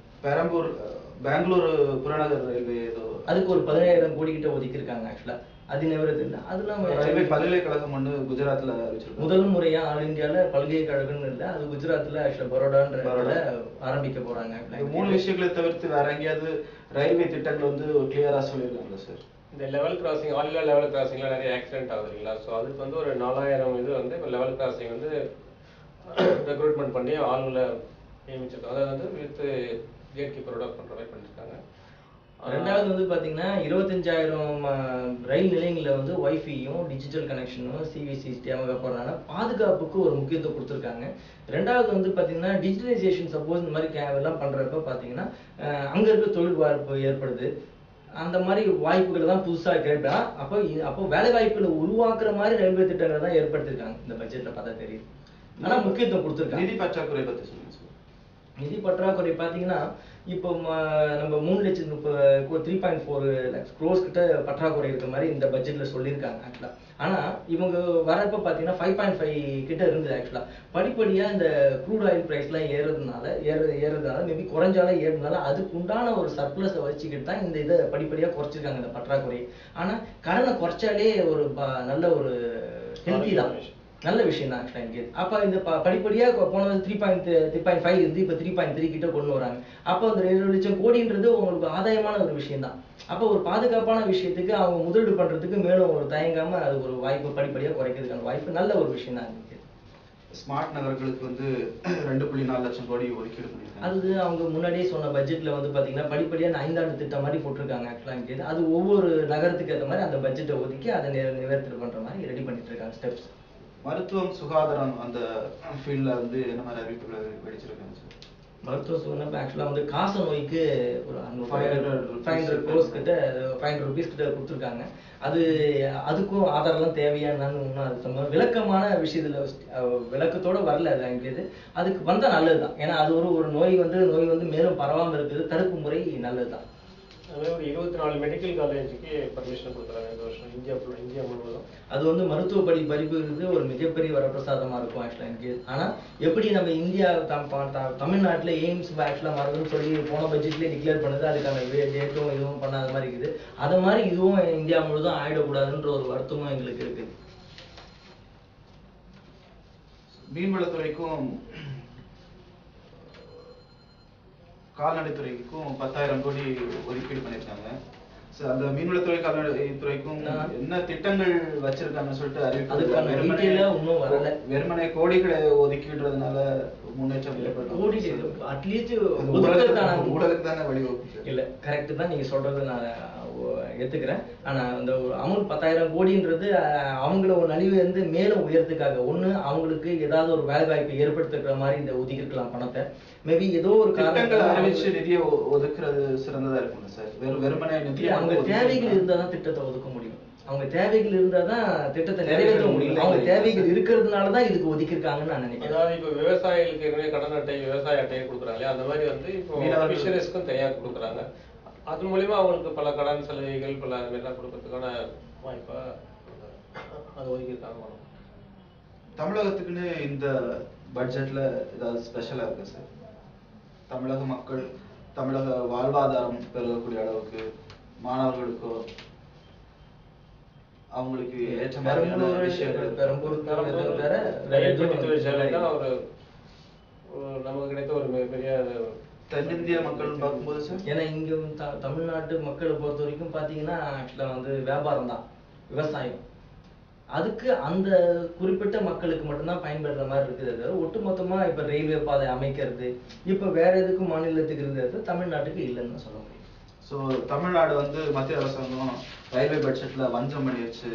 பெங்களூர் புறநகர் ரயில்வே அதுக்கு ஒரு 17,000 கோடி கிட்ட ஒதுக்கியிருக்காங்க. ஆக்சுவலா அது நிவர்த்தி இல்லை. அது இல்லாம பல்கலைக்கழகம் ஒன்று குஜராத்ல முதல் முறையா ஆல் இந்தியால பல்கலைக்கழகம்னு இல்லை, அது குஜராத்ல ஆக்சுவலா பரோடான்ற ஆரம்பிக்க போறாங்க. 3 விஷயங்களை தவிர்த்து வேற எங்கேயாவது ரயில்வே திட்டங்கள் வந்து கிளியரா சொல்லியிருக்காங்க சார்? இந்த level crossing, all India level கிராசிங்ல நிறைய ஆக்சிடென்ட் ஆகுது இல்லைங்களா? ஸோ அதுக்கு வந்து ஒரு 4,000 இது வந்து இப்போ லெவல் கிராசிங் வந்து ரெக்ரூட்மெண்ட் பண்ணி ஆளுங்களை நியமிச்சிருக்காங்க. அதை வந்து வித் கேட் கீப்பரோட பண்ணுற மாதிரி பண்ணியிருக்காங்க. ரெண்டாவது வந்து பார்த்தீங்கன்னா 25,000 ரயில் நிலையங்களில் வந்து ஒய்ஃபையும் டிஜிட்டல் கனெக்ஷனும் சிவிசிடி அவங்க போடுறாங்க. பாதுகாப்புக்கு ஒரு முக்கியத்துவம் கொடுத்துருக்காங்க. ரெண்டாவது வந்து பார்த்தீங்கன்னா டிஜிட்டலைசேஷன் சப்போஸ் இந்த மாதிரி எல்லாம் பண்ணுறப்ப பார்த்தீங்கன்னா அங்கே இருக்க தொழில் வாய்ப்பு ஏற்படுது. அந்த மாதிரி வாய்ப்புகளை தான் புதுசாக கேட்டா அப்போ வேலை வாய்ப்புகளை உருவாக்குற மாதிரி ரயில்வே திட்டங்களை தான் ஏற்படுத்திருக்காங்க இந்த பட்ஜெட்ல பார்த்தா தெரியுது. ஆனால் முக்கியத்துவம் கொடுத்துருக்காங்க. நிதி பற்றாக்குறை பற்றி சொல்லுங்க சார். நிதி பற்றாக்குறை பார்த்தீங்கன்னா இப்போ நம்ம 3,30,3.4 lakhs crores கிட்ட பற்றாக்குறை இருக்க மாதிரி இந்த பட்ஜெட்ல சொல்லியிருக்காங்க ஆக்சுவலா. ஆனா இவங்க வரப்ப பார்த்தீங்கன்னா 5.5 கிட்ட இருந்தது. ஆக்சுவலா படிப்படியா இந்த க்ரூட் ஆயில் பிரைஸ்லாம் ஏறுறதுனால மேபி குறைஞ்சாலும் ஏறுனால அதுக்கு உண்டான ஒரு சர்ப்ளஸை வச்சுக்கிட்டு தான் இந்த இதை படிப்படியா குறைச்சிருக்காங்க இந்த பற்றாக்குறை. ஆனா கடனை குறைச்சாலே ஒரு நல்ல ஒரு ஹெல்த்தி தான், நல்ல விஷயம் தான் ஆக்சுவலா இங்கே. அப்போ இந்த படிப்படியாக போனது 3.5 இருந்து இப்போ 3.3 கிட்ட கொண்டு வராங்க. அப்போ அந்த 2 லட்சம் கோடின்றது உங்களுக்கு ஆதாயமான ஒரு விஷயம் தான். அப்போ ஒரு பாதுகாப்பான விஷயத்துக்கு அவங்க முதலீடு பண்றதுக்கு மேலும் ஒரு தயங்காம அது ஒரு வாய்ப்பு படிப்படியாக குறைக்கிறதுக்கான வாய்ப்பு நல்ல ஒரு விஷயம் தான் இருக்கு. ஸ்மார்ட் நகர்களுக்கு வந்து 2.4 லட்சம் கோடி ஒதுக்கீடு பண்ணிருக்காங்க. அது அவங்க முன்னாடியே சொன்ன பட்ஜெட்ல வந்து பாத்தீங்கன்னா படிப்படியாக 5 ஆண்டு திட்டம் மாதிரி போட்டிருக்காங்க ஆக்சுவலா இங்கே. அது ஒவ்வொரு நகரத்துக்கு ஏற்ற மாதிரி அந்த பட்ஜெட்டை ஒதுக்கி அதை நிவர்த்தி பண்ற மாதிரி ரெடி பண்ணிட்டு இருக்காங்க ஸ்டெப்ஸ். மருத்துவம், சுகாதாரம் அந்த ஃபீல்ட்ல வந்து என்ன மாதிரி அறிவிப்புகளை வெடிச்சிருக்காங்க சார்? மருத்துவ சூழ்நிலை ஆக்சுவலாக வந்து காச நோய்க்கு ஒரு 500 crores கிட்ட 500 rupees கிட்ட கொடுத்துருக்காங்க. அது அதுக்கும் ஆதாரம்லாம் தேவையானு அது விளக்கமான விஷயத்துல விளக்கத்தோட வரல. அது அங்கே அதுக்கு வந்தால் நல்லது தான். ஏன்னா அது ஒரு நோய் வந்து மேலும் பரவாமல் இருக்குது. தடுப்பு முறை நல்லது தான். அதே ஒரு 24 மெடிக்கல் காலேஜுக்கு பர்மிஷன் கொடுக்குறாங்க இந்த வருஷம் இந்தியா முழுவதும். அது வந்து மருத்துவ படிப்பு ஒரு மிகப்பெரிய வரப்பிரசாதமா இருக்கும் ஆக்சுவலா எனக்கு. ஆனா எப்படி நம்ம இந்தியா தமிழ்நாட்டுல எய்ம்ஸ் ஆக்சுவலா மருந்துன்னு சொல்லி போன பட்ஜெட்லயே டிக்ளேர் பண்ணுது, அதுக்கான டேட்டும் இதுவும் பண்ணாத மாதிரி இருக்குது. அது மாதிரி இதுவும் இந்தியா முழுதும் ஆயிடக்கூடாதுன்ற ஒரு வருத்தமும் எங்களுக்கு இருக்கு. மீன்வளத்துறைக்கும் கால்நடைத்துறைக்கும் 10,000 கோடி ஒதுக்கீடு பண்ணியிருக்காங்க. அந்த மீன்வளத்துறை கால்நடைத்துறைக்கும் என்ன திட்டங்கள் வச்சிருக்காங்கன்னு சொல்லிட்டு அறிவிப்பு வெறுமனே கோடிகளை ஒதுக்கிடுறதுனால முன்னேற்றம் ஊழலுக்கு தானே வழிவகுக்கும். இல்ல கரெக்ட் தான் நீங்க சொல்றது, நான் ஏத்துக்கிறேன். ஆனா அந்த ஒரு அமௌண்ட் 10,000 கோடின்றது அவங்கள ஒரு நலிவு இருந்து மேலும் உயர்த்துக்காக ஒண்ணு அவங்களுக்கு ஏதாவது ஒரு வேலை வாய்ப்பை ஏற்படுத்துற மாதிரி இந்த ஒதுக்கிருக்கலாம் பணத்தை. மேபி ஏதோ ஒரு காரணங்களை அறிவிச்சு நிதியை ஒதுக்குறது சிறந்ததா இருக்கும் சார். வெறுமனே நிதி அவங்க தேவைகள் இருந்தாதான் திட்டத்தை ஒதுக்க முடியும். அவங்க தேவைகள் இருந்தாதான் திட்டத்தை நிறைவேற்ற முடியும். அவங்க தேவைகள் இருக்கிறதுனாலதான் இதுக்கு ஒதுக்கிருக்காங்கன்னு நான் நினைக்கிறேன். அதாவது இப்ப விவசாயிகளுக்கு ஏற்கனவே கடன் அட்டை விவசாய அட்டையை கொடுக்குறாங்க, அந்த மாதிரி வந்து இப்போ ஃபிஷரிஸ்க்கும் தயார் கொடுக்குறாங்க. அது மூலியமா அவங்களுக்கு பல கடன் சலுகைகள் பல எல்லாம் கொடுக்கறதுக்கான வாய்ப்பா அது ஒதுக்கியிருக்காங்க. தமிழகத்துக்குன்னு இந்த பட்ஜெட்ல ஏதாவது ஸ்பெஷலா இருக்கு சார்? தமிழக மக்கள் தமிழக வாழ்வாதாரம் பெறக்கூடிய அளவுக்கு மாணவர்களுக்கோ அவங்களுக்கு ஏற்ற மாதிரியான விஷயங்கள் நமக்கு கிடைத்த ஒரு மிகப்பெரிய தென்னிந்திய மக்கள் பார்க்கும்போது சார், ஏன்னா இங்க தமிழ்நாட்டு மக்களை பொறுத்த வரைக்கும் பாத்தீங்கன்னா ஆக்சுவலா வந்து வியாபாரம் தான், விவசாயம். அதுக்கு அந்த குறிப்பிட்ட மக்களுக்கு மட்டும்தான் பயன்படுற மாதிரி இருக்குது. ஒட்டுமொத்தமா இப்ப ரயில்வே பாதை அமைக்கிறது இப்ப வேற எதுக்கும் மாநிலத்துக்கு இருந்தது தமிழ்நாட்டுக்கு இல்லைன்னு சொல்ல முடியும். ஸோ தமிழ்நாடு வந்து மத்திய அரசாங்கம் ரயில்வே பட்ஜெட்ல வஞ்சம் பண்ணிடுச்சு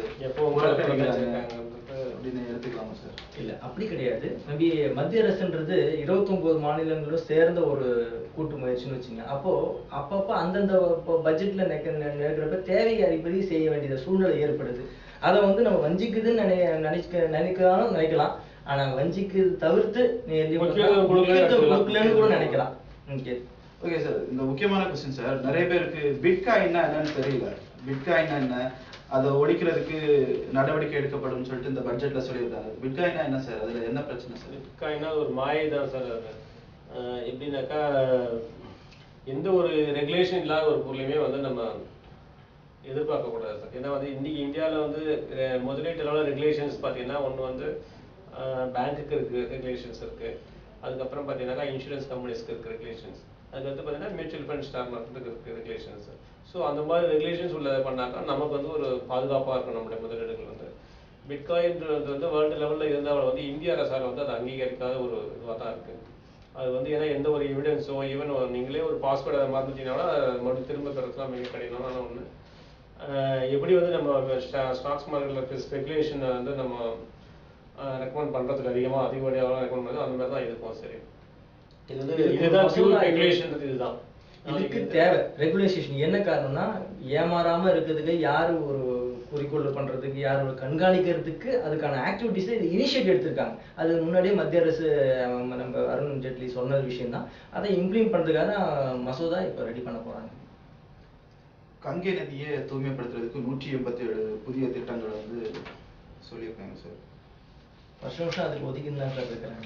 அப்படின்னு எடுத்துக்கலாமா சார்? இல்ல அப்படி கிடையாது. மேபி மத்திய அரசுன்றது 29 மாநிலங்களும் சேர்ந்த ஒரு கூட்டு முயற்சின்னு வச்சுங்க. அப்போ அப்பப்ப அந்தந்த பட்ஜெட்ல நினைக்கிறப்ப தேவையை அடிப்படை செய்ய வேண்டிய சூழ்நிலை ஏற்படுது. அதை வந்து நம்ம வஞ்சிக்குதுன்னு நினைக்கலாம். ஆனா வஞ்சிக்கு தவிர்த்து கொடுக்கலன்னு கூட நினைக்கலாம். ஓகே சார், இந்த முக்கியமான கொஸ்டின் சார். நிறைய பேருக்கு பிட்காயின்னா என்னன்னு தெரியல. பிட்காயின்னா என்ன, அதை ஒழிக்கிறதுக்கு நடவடிக்கை எடுக்கப்படும் சொல்லிட்டு இந்த பட்ஜெட்ல சொல்லியிருக்காங்க. பிட்காயின்னா என்ன சார்? அதுல என்ன பிரச்சனை சார்? பிட்காயின்னா ஒரு மாயை தான் சார். எப்படின்னாக்கா எந்த ஒரு ரெகுலேஷன் இல்லாத ஒரு பொருளையுமே வந்து நம்ம எதிர்பார்க்க கூடாது சார். ஏன்னா வந்து இன்னைக்கு இந்தியாவில் வந்து முதலீட்டு அளவில் ரெகுலேஷன்ஸ் பார்த்தீங்கன்னா ஒன்று வந்து பேங்க்குக்கு இருக்கு ரெகுலேஷன்ஸ் இருக்கு. அதுக்கப்புறம் பார்த்தீங்கன்னா இன்சூரன்ஸ் கம்பெனிஸ்க்கு இருக்கு ரெகுலேஷன்ஸ். அதுக்கடுத்து பார்த்தீங்கன்னா மியூச்சுவல் ஃபண்ட் ஸ்டாக் மார்க்கெட்டுக்கு இருக்கு ரெகுலேஷன்ஸ். ஸோ அந்த மாதிரி ரெகுலேஷன்ஸ் உள்ள பண்ணாக்கா நமக்கு வந்து ஒரு பாதுகாப்பாக இருக்கும் நம்முடைய முதலீடுகள் வந்து. பிட்காயின்றது வந்து வேர்ல்டு லெவலில் இருந்தால் வந்து இந்திய அரசால் வந்து அதை அங்கீகரிக்காத ஒரு இதுவாக தான் இருக்கு. அது வந்து ஏன்னா எந்த ஒரு எவிடன்ஸோ ஈவன் நீங்களே ஒரு பாஸ்வேர்டு அதை மறந்துட்டீங்கன்னா மறுபடியும் திரும்ப தரத்துலாம் மிக கடினமான ஒன்று. எப்படி வந்து நம்ம ஸ்டாக்ஸ் மார்க்கெட்டில் ஸ்பெகுலேஷனை வந்து நம்ம ரெக்கமெண்ட் பண்ணுறதுக்கு அதிகப்படியாக ரெக்கமெண்ட் பண்ணுறது அந்த மாதிரி தான் இருக்கும். சரி, இது வந்து இதுதான் ரெகுலேஷன். இதுதான் இதுக்கு தேவை ரெகுலேஷன். என்ன காரணம்னா ஏமாறாம இருக்கிறதுக்கு யாரு ஒரு குறிக்கோள் பண்றதுக்கு யாரோட கண்காணிக்கிறதுக்கு அதுக்கான ஆக்டிவிட்டிஸை இனிஷியேட் எடுத்திருக்காங்க. அது முன்னாடியே மத்திய அரசு நம்ம அருண் ஜேட்லி சொன்ன விஷயம் தான். அதை இம்ப்ளிமெண்ட் பண்றதுக்காக மசோதா இப்போ ரெடி பண்ண போறாங்க. கங்கை நதியை தூய்மைப்படுத்துறதுக்கு 187 புதிய திட்டங்கள் வந்து சொல்லியிருக்காங்க சார். வருஷம் அதுக்கு ஒதுக்கின்னு தான் சார் இருக்கிறாங்க.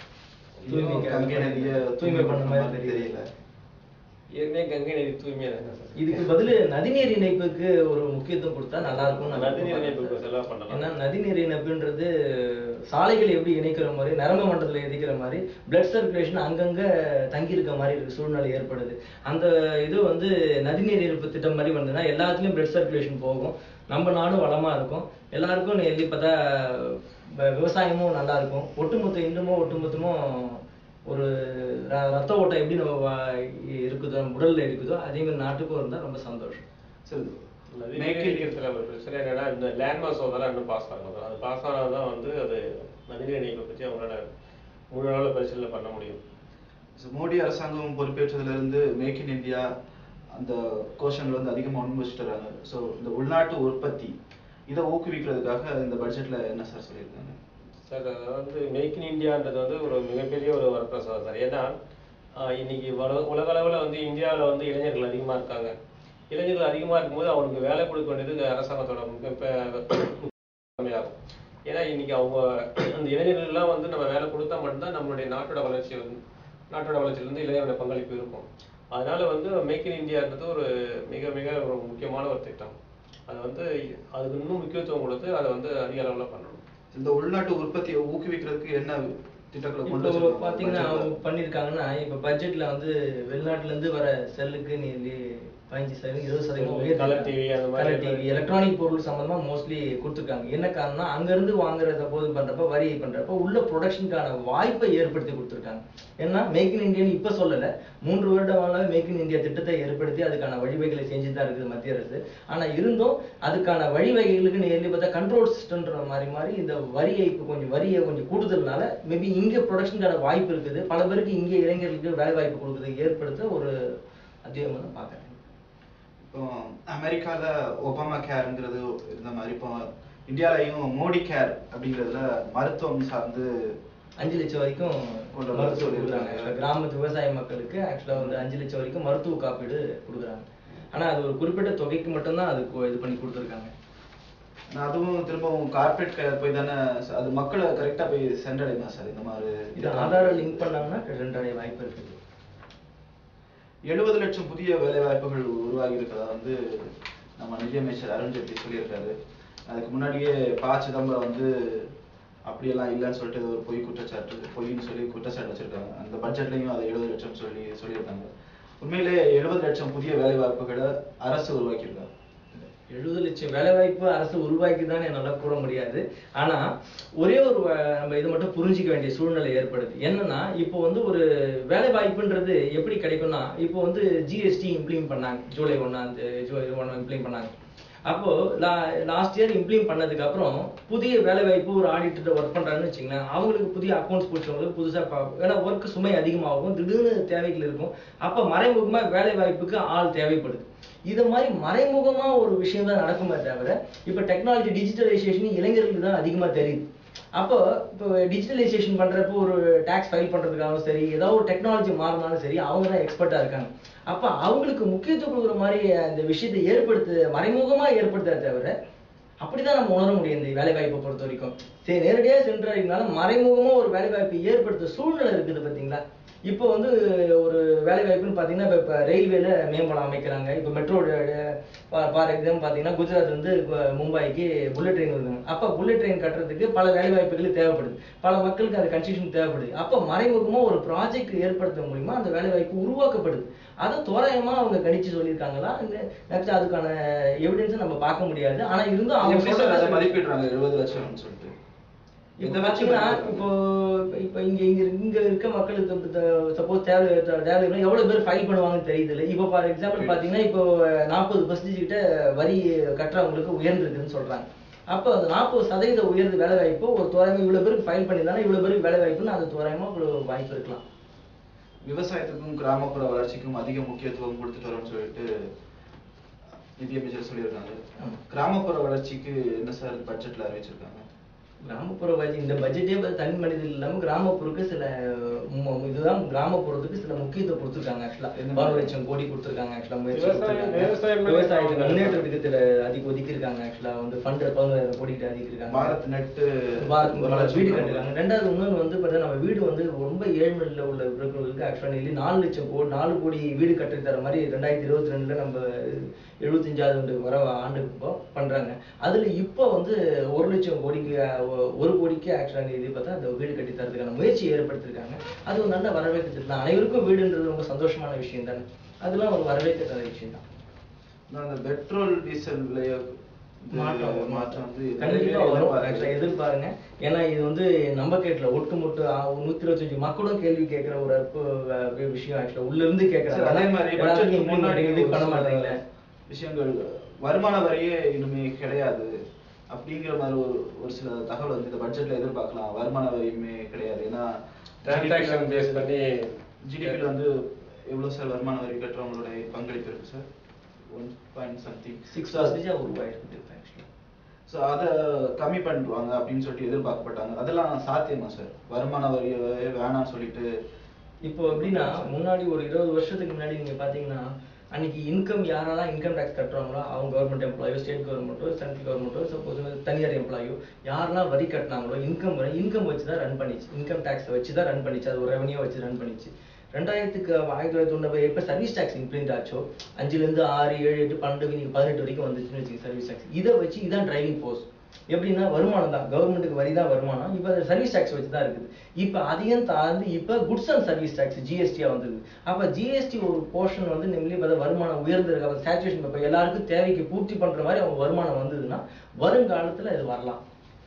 கங்கை நதியை தூய்மை பண்ண மாதிரி தெரியல. ஏற்கனவே கங்கை நதி தூய்மையா தான் சார். இதுக்கு பதில் நதிநீர் இணைப்புக்கு ஒரு முக்கியத்துவம் கொடுத்தா நல்லா இருக்கும். நதிநீர் இணைப்புக்கு செலவு பண்ணலாம். ஏன்னா நதிநீர் இணைப்புன்றது சாலைகள் எப்படி இணைக்கிற மாதிரி நரம்பு மண்டலத்தில் இணைக்கிற மாதிரி பிளட் சர்க்குலேஷன் அங்கங்க தங்கி இருக்க மாதிரி இருக்கு சூழ்நிலை ஏற்படுது. அந்த இது வந்து நதிநீர் இணைப்பு திட்டம் மாதிரி வந்ததுன்னா எல்லாத்துலயும் பிளட் சர்க்குலேஷன் போகும், நம்ம நாடும் வளமா இருக்கும், எல்லாருக்கும் பார்த்தா விவசாயமும் நல்லா இருக்கும், ஒட்டுமொத்தமும் ஒரு ரத்த ஓட்டம் எப்படி நம்ம இருக்குதோ உடல்ல இருக்குதோ அதே மாதிரி நாட்டுக்கும் இருந்தால் ரொம்ப சந்தோஷம். பிரச்சனை என்னன்னா இந்த லேண்ட் மசோதா இன்னும் பாஸ் ஆகணும். அது பாஸ் ஆனாதான் வந்து அது நதிநீர் இணைப்பை பற்றி அவங்களால முழு நாள் பரிசீலனை பண்ண முடியும். மோடி அரசாங்கம் பொறுப்பேற்றதுல இருந்து மேக் இன் இந்தியா அந்த கோஷங்கள் வந்து அதிகமா முன்வச்சுட்டு வராங்க. ஸோ இந்த உள்நாட்டு உற்பத்தி இதை ஊக்குவிக்கிறதுக்காக இந்த பட்ஜெட்ல என்ன சார் சொல்லியிருக்காங்க? சார் அதாவது மேக் இன் இந்தியான்றது வந்து ஒரு மிகப்பெரிய ஒரு வரப்பிரசாதம் சார். ஏன்னா இன்னைக்கு உலக அளவில் வந்து இந்தியாவில் வந்து இளைஞர்கள் அதிகமாக இருக்காங்க. இளைஞர்கள் அதிகமாக இருக்கும்போது அவங்களுக்கு வேலை கொடுக்க வேண்டியது அரசாங்கத்தோட கம்மியாகும். ஏன்னா இன்னைக்கு அவங்க அந்த இளைஞர்கள்லாம் வந்து நம்ம வேலை கொடுத்தா மட்டும்தான் நம்மளுடைய நாட்டோட வளர்ச்சியிலிருந்து இளைஞரோட பங்களிப்பு இருக்கும். அதனால வந்து மேக் இன் இந்தியான்றது ஒரு மிக மிக ஒரு முக்கியமான ஒரு திட்டம். அது வந்து அதுக்கு இன்னும் முக்கியத்துவம் கொடுத்து அதை வந்து அதிக அளவில் பண்ணணும். இந்த உள்நாட்டு உற்பத்தியை ஊக்குவிக்கிறதுக்கு என்ன திட்டங்களை கொண்டு இப்போ பாத்தீங்கன்னா பண்ணிருக்காங்கன்னா, இப்ப பட்ஜெட்ல வந்து வெளிநாட்டுல இருந்து வர செல்லுக்கு 15% 20% கலர் டிவி அந்த மாதிரி எலக்ட்ரானிக் பொருள் சம்பந்தமா மோஸ்ட்லி கொடுத்துருக்காங்க. என்ன காரணம்னா அங்க இருந்து வாங்குறத போது பண்றப்ப வரி பண்றப்ப உள்ள ப்ரொடக்ஷனுக்கான வாய்ப்பை ஏற்படுத்தி கொடுத்துருக்காங்க. ஏன்னா மேக் இன் இந்தியான்னு இப்ப சொல்லல, 3 வருடமாகவே மேக் இன் இந்தியா திட்டத்தை ஏற்படுத்தி அதுக்கான வழிவகைகளை செஞ்சு தான் இருக்குது மத்திய அரசு. ஆனா இருந்தும் அதுக்கான வழிவகைகளுக்கு நேர்லி பார்த்தா கண்ட்ரோல் சிஸ்டம்ன்ற மாதிரி இந்த வரியை கொஞ்சம் கூடுதல்னால மேபி இங்க ப்ரொடக்ஷனுக்கான வாய்ப்பு இருக்குது. பல பேருக்கு இங்க இளைஞர்களுக்கு வேலை வாய்ப்பு கொடுக்குறது ஏற்படுத்த ஒரு அதிகமாக தான் பார்க்குறேன். இப்போ அமெரிக்கால ஒபாமா கேர்ங்கிறது இந்த மாதிரி, இப்போ இந்தியாலையும் மோடி கேர் அப்படிங்கிறதுல மருத்துவம் சார்ந்து 5 லட்சம் வரைக்கும் மருத்துவம் கொடுக்குறாங்க. கிராமத்து விவசாய மக்களுக்கு ஆக்சுவலா வந்து 5 லட்சம் வரைக்கும் மருத்துவ காப்பீடு கொடுக்குறாங்க. ஆனா அது ஒரு குறிப்பிட்ட தொகைக்கு மட்டும்தான் அதுக்கு இது பண்ணி கொடுத்துருக்காங்க. அதுவும் திரும்பவும் கார்பரேட் கையில போய் தானே அது மக்களை கரெக்டா போய் சென்றடையுமா சார்? இந்த மாதிரி இது ஆதார லிங்க் பண்ணாங்கன்னா சென்றடைய வாய்ப்பு இருக்குது. 70 லட்சம் புதிய வேலை வாய்ப்புகள் உருவாகி இருக்கிறதா வந்து நம்ம நிதியமைச்சர் அருண் ஜேட்லி சொல்லியிருக்காரு. அதுக்கு முன்னாடியே ப. சிதம்பரம் வந்து அப்படியெல்லாம் இல்லைன்னு சொல்லிட்டு ஒரு பொய்ன்னு சொல்லி குற்றச்சாட்டு வச்சிருக்காங்க. அந்த பட்ஜெட்லையும் அதை 70 லட்சம் சொல்லியிருக்காங்க. உண்மையிலே 70 லட்சம் புதிய வேலை வாய்ப்புகளை அரசு உருவாக்கியிருக்காங்க. 70 லட்சம் வேலை வாய்ப்பு அரசு உருவாக்கிதான் என்னால கூற முடியாது. ஆனா ஒரே ஒரு நம்ம இது மட்டும் புரிஞ்சிக்க வேண்டிய சூழ்நிலை ஏற்படுது. என்னன்னா இப்போ வந்து ஒரு வேலை வாய்ப்புன்றது எப்படி கிடைக்கும்னா, இப்போ வந்து ஜிஎஸ்டி இம்ப்ளிமெண்ட் பண்ணாங்க, ஜூலை 1 இம்ப்ளிமெண்ட் பண்ணாங்க. அப்போ லாஸ்ட் இயர் இம்ப்ளிமெண்ட் பண்ணதுக்கு அப்புறம் புதிய வேலை வாய்ப்பு ஒரு ஆடிட்டர் ஒர்க் பண்றாங்கன்னு வச்சுங்களேன், அவங்களுக்கு புதிய அக்கௌண்ட்ஸ் பிடிச்சவங்களுக்கு புதுசா ஏன்னா ஒர்க் சுமை அதிகமாகும், திடீர்னு தேவைகள் இருக்கும். அப்ப மறைமுகமா வேலை வாய்ப்புக்கு ஆள் தேவைப்படுது. இது மாதிரி மறைமுகமா ஒரு விஷயம் தான் நடக்குமே தவிர, இப்ப டெக்னாலஜி டிஜிட்டலைசேஷன் இளைஞர்களுக்கு தான் அதிகமா தெரியுது. அப்போ இப்போ டிஜிட்டலைசேஷன் பண்றப்போ ஒரு டாக்ஸ் ஃபைல் பண்றதுக்காகவும் சரி, ஏதாவது ஒரு டெக்னாலஜி மாறினாலும் சரி, அவங்க தான் எக்ஸ்பர்ட்டா இருக்காங்க. அப்ப அவங்களுக்கு முக்கியத்துவம் கொடுக்குற மாதிரி அந்த விஷயத்தை மறைமுகமா ஏற்படுத்த தவிர, அப்படிதான் நம்ம உணர முடியும். இந்த வேலை வாய்ப்பை பொறுத்த வரைக்கும் சரி நேரடியாக சென்றடைனால மறைமுகமா ஒரு வேலை வாய்ப்பை ஏற்படுத்த சூழ்நிலை இருக்குது பாத்தீங்களா. இப்போ வந்து ஒரு வேலை வாய்ப்புன்னு பார்த்தீங்கன்னா, இப்போ ரயில்வேல மேம்பாலம் அமைக்கிறாங்க. இப்போ மெட்ரோ ஃபார் எக்ஸாம்பிள் பார்த்தீங்கன்னா, குஜராத் வந்து மும்பைக்கு புல்லட் ட்ரெயின் வருதுங்க. அப்போ புல்லட் ட்ரெயின் கட்டுறதுக்கு பல வேலை வாய்ப்புகள் தேவைப்படுது, பல மக்களுக்கு அந்த கன்ஸ்ட்ரக்ஷன் தேவைப்படுது. அப்போ மறைமுகமாக ஒரு ப்ராஜெக்ட் ஏற்படுத்த மூலியமா அந்த வேலை வாய்ப்பு உருவாக்கப்படுது. அதை தோராயமா அவங்க கணிச்சு சொல்லியிருக்காங்களா, நெக்ஸ்ட் அதுக்கான எவிடன்ஸை நம்ம பார்க்க முடியாது. ஆனா இருந்தும் அவங்க மதிப்பிடுறாங்க 70 லட்சம் சொல்லிட்டு. இப்போ பார்த்தீங்கன்னா இப்போ இங்க இருக்க மக்களுக்கு சப்போஸ் தேவை எவ்வளவு பேர் ஃபைல் பண்ணுவாங்கன்னு தெரியுது இல்லை. இப்போ ஃபார் எக்ஸாம்பிள் பார்த்தீங்கன்னா, இப்போ 40% கிட்ட வரி கட்டுறவங்களுக்கு உயர்ந்திருக்குன்னு சொல்றாங்க. அப்போ அந்த 40% உயர்ந்து வேலை வாய்ப்பு ஒரு தோராயமா இவ்வளவு பேருக்கு ஃபைல் பண்ணியிருந்தாலும் இவ்வளவு பேருக்கு வேலை வாய்ப்புன்னு அது தோராயமா ஒரு வாய்ப்பு இருக்கலாம். விவசாயத்துக்கும் கிராமப்புற வளர்ச்சிக்கும் அதிக முக்கியத்துவம் கொடுத்துட்டு வரோம்னு சொல்லிட்டு நிதியமைச்சர் சொல்லியிருக்காங்க. கிராமப்புற வளர்ச்சிக்கு என்ன சார் பட்ஜெட்ல அறிவிச்சிருக்காங்க? கிராமப்புற வளர்ச்சி இந்த பட்ஜெட்டே தனி மனிதர்கள் இல்லாமல் கிராமப்புறத்துக்கு கிராமப்புறத்துக்கு சில முக்கியத்துவம் கொடுத்துருக்காங்க. ஆக்சுவலா 12 லட்சம் கோடி கொடுத்துருக்காங்க. ஆக்சுவலா விவசாயத்துக்கு முன்னேற்றத்துக்கு சில ஒதுக்கியிருக்காங்க. ஆக்சுவலா வந்து ஃபண்ட் 11,000 கோடி ஒதுக்கியிருக்காங்க. பாரத் வீடு கட்டிருக்காங்க. ரெண்டாவது இன்னொன்று வந்து பார்த்தா நம்ம வீடு வந்து ரொம்ப ஏழ்மையில் உள்ள இருக்கிறவங்களுக்கு ஆக்சுவலா டெய்லி 4 லட்சம் கோடி 4 கோடி வீடு கட்டி தர மாதிரி 2022 நம்ம 75வது வர ஆண்டுக்கு பண்றாங்க. அதுல இப்போ வந்து 1 லட்சம் கோடிக்கு 1 கோடிக்கு ஆக்சுவலா இது பார்த்தா அந்த வீடு கட்டி தரதுக்கான முயற்சி ஏற்படுத்திருக்காங்க. அது ஒரு நல்ல வரவேற்கத்தக்கது. அனைவருக்கும் வீடுன்றது ரொம்ப சந்தோஷமான விஷயம் தானே, அதெல்லாம் ஒரு வரவேற்கத்தக்க விஷயம் தான். அந்த பெட்ரோல் டீசல் விலைய மாற்றம் வந்து கண்டிப்பா வரும். ஆக்சுவலா எதிர்பாருங்க. ஏன்னா இது வந்து நம்பகேட்ல ஒட்டுமொத்த 125 மக்களும் கேள்வி கேட்கிற ஒரு விஷயம். ஆக்சுவலா உள்ள இருந்து கேட்கறாங்க. அதே மாதிரி பண்ண மாட்டீங்களா விஷயங்கள், வருமான வரியே இனிமே கிடையாது அப்படிங்கிற மாதிரி ஒரு சில தகவல் வந்து இந்த பட்ஜெட்ல எதிர்பார்க்கலாம். வருமான வரியுமே கிடையாது, ஏன்னா டிரான்சாக்ஷன் பேஸ் பண்ணி ஜிடிபியில் வந்து எவ்வளவு சார் வருமான வரி கட்டுறவங்களுடைய பங்களிப்பு இருக்கு சார்? 1.6% உருவாயிருக்கு ஆக்சுவலி. ஸோ அதை கம்மி பண்ணுவாங்க அப்படின்னு சொல்லிட்டு எதிர்பார்க்கப்பட்டாங்க. அதெல்லாம் சாத்தியமா சார்? வருமான வரியை வேணாம்னு சொல்லிட்டு இப்போ எப்படின்னா, முன்னாடி ஒரு 20 வருஷத்துக்கு முன்னாடி நீங்க பாத்தீங்கன்னா, அன்னைக்கு இன்கம் யாரெல்லாம் இன்கம் டேக்ஸ் கட்டுறாங்களோ அவங்க கவர்மெண்ட் எம்ப்ளாயோ, ஸ்டேட் கவர்மெண்ட்டோ, சென்ட்ரல் கவர்மெண்ட்டோ, சப்போஸ் தனியார் எம்ப்ளாயோ யாரெல்லாம் வரி கட்டினாங்களோ இன்கம் வச்சு தான் ரன் பண்ணிச்சு. இன்கம் டேக்ஸை வச்சு தான் ரன் பண்ணிச்சு. அது ஒரு ரெவன்யூ வச்சு ரன் பண்ணிச்சு. 1990 எப்போ சர்வீஸ் டேக்ஸ் இம்ப்ளிமெண்ட் ஆச்சோ, 5லேருந்து 6, 7, 8, 12 நீங்க 18 வரைக்கும் வந்துச்சுன்னு வச்சுக்கோங்க சர்வீஸ் டேக்ஸ். இதை வச்சு இதான் டிரைவிங் ஃபோர்ஸ். எப்படின்னா வருமானம் தான், கவர்மெண்ட்டுக்கு வரி தான் வருமானம். இப்போ சர்வீஸ் டேக்ஸ் வச்சு தான் இருக்குது. இப்போ அதையும் தாழ்ந்து இப்போ குட்ஸ் அண்ட் சர்வீஸ் டேக்ஸ் ஜிஎஸ்டியா வந்தது. அப்போ ஜிஎஸ்டி ஒரு போர்ஷன் வந்து நிம்மதி வருமானம் உயர்ந்திருக்கு. அப்போ சேச்சுரேஷன் இப்போ எல்லாருக்கும் தேவைக்கு பூர்த்தி பண்ற மாதிரி அவங்க வருமானம் வந்ததுன்னா வருங்காலத்துல இது வரலாம்.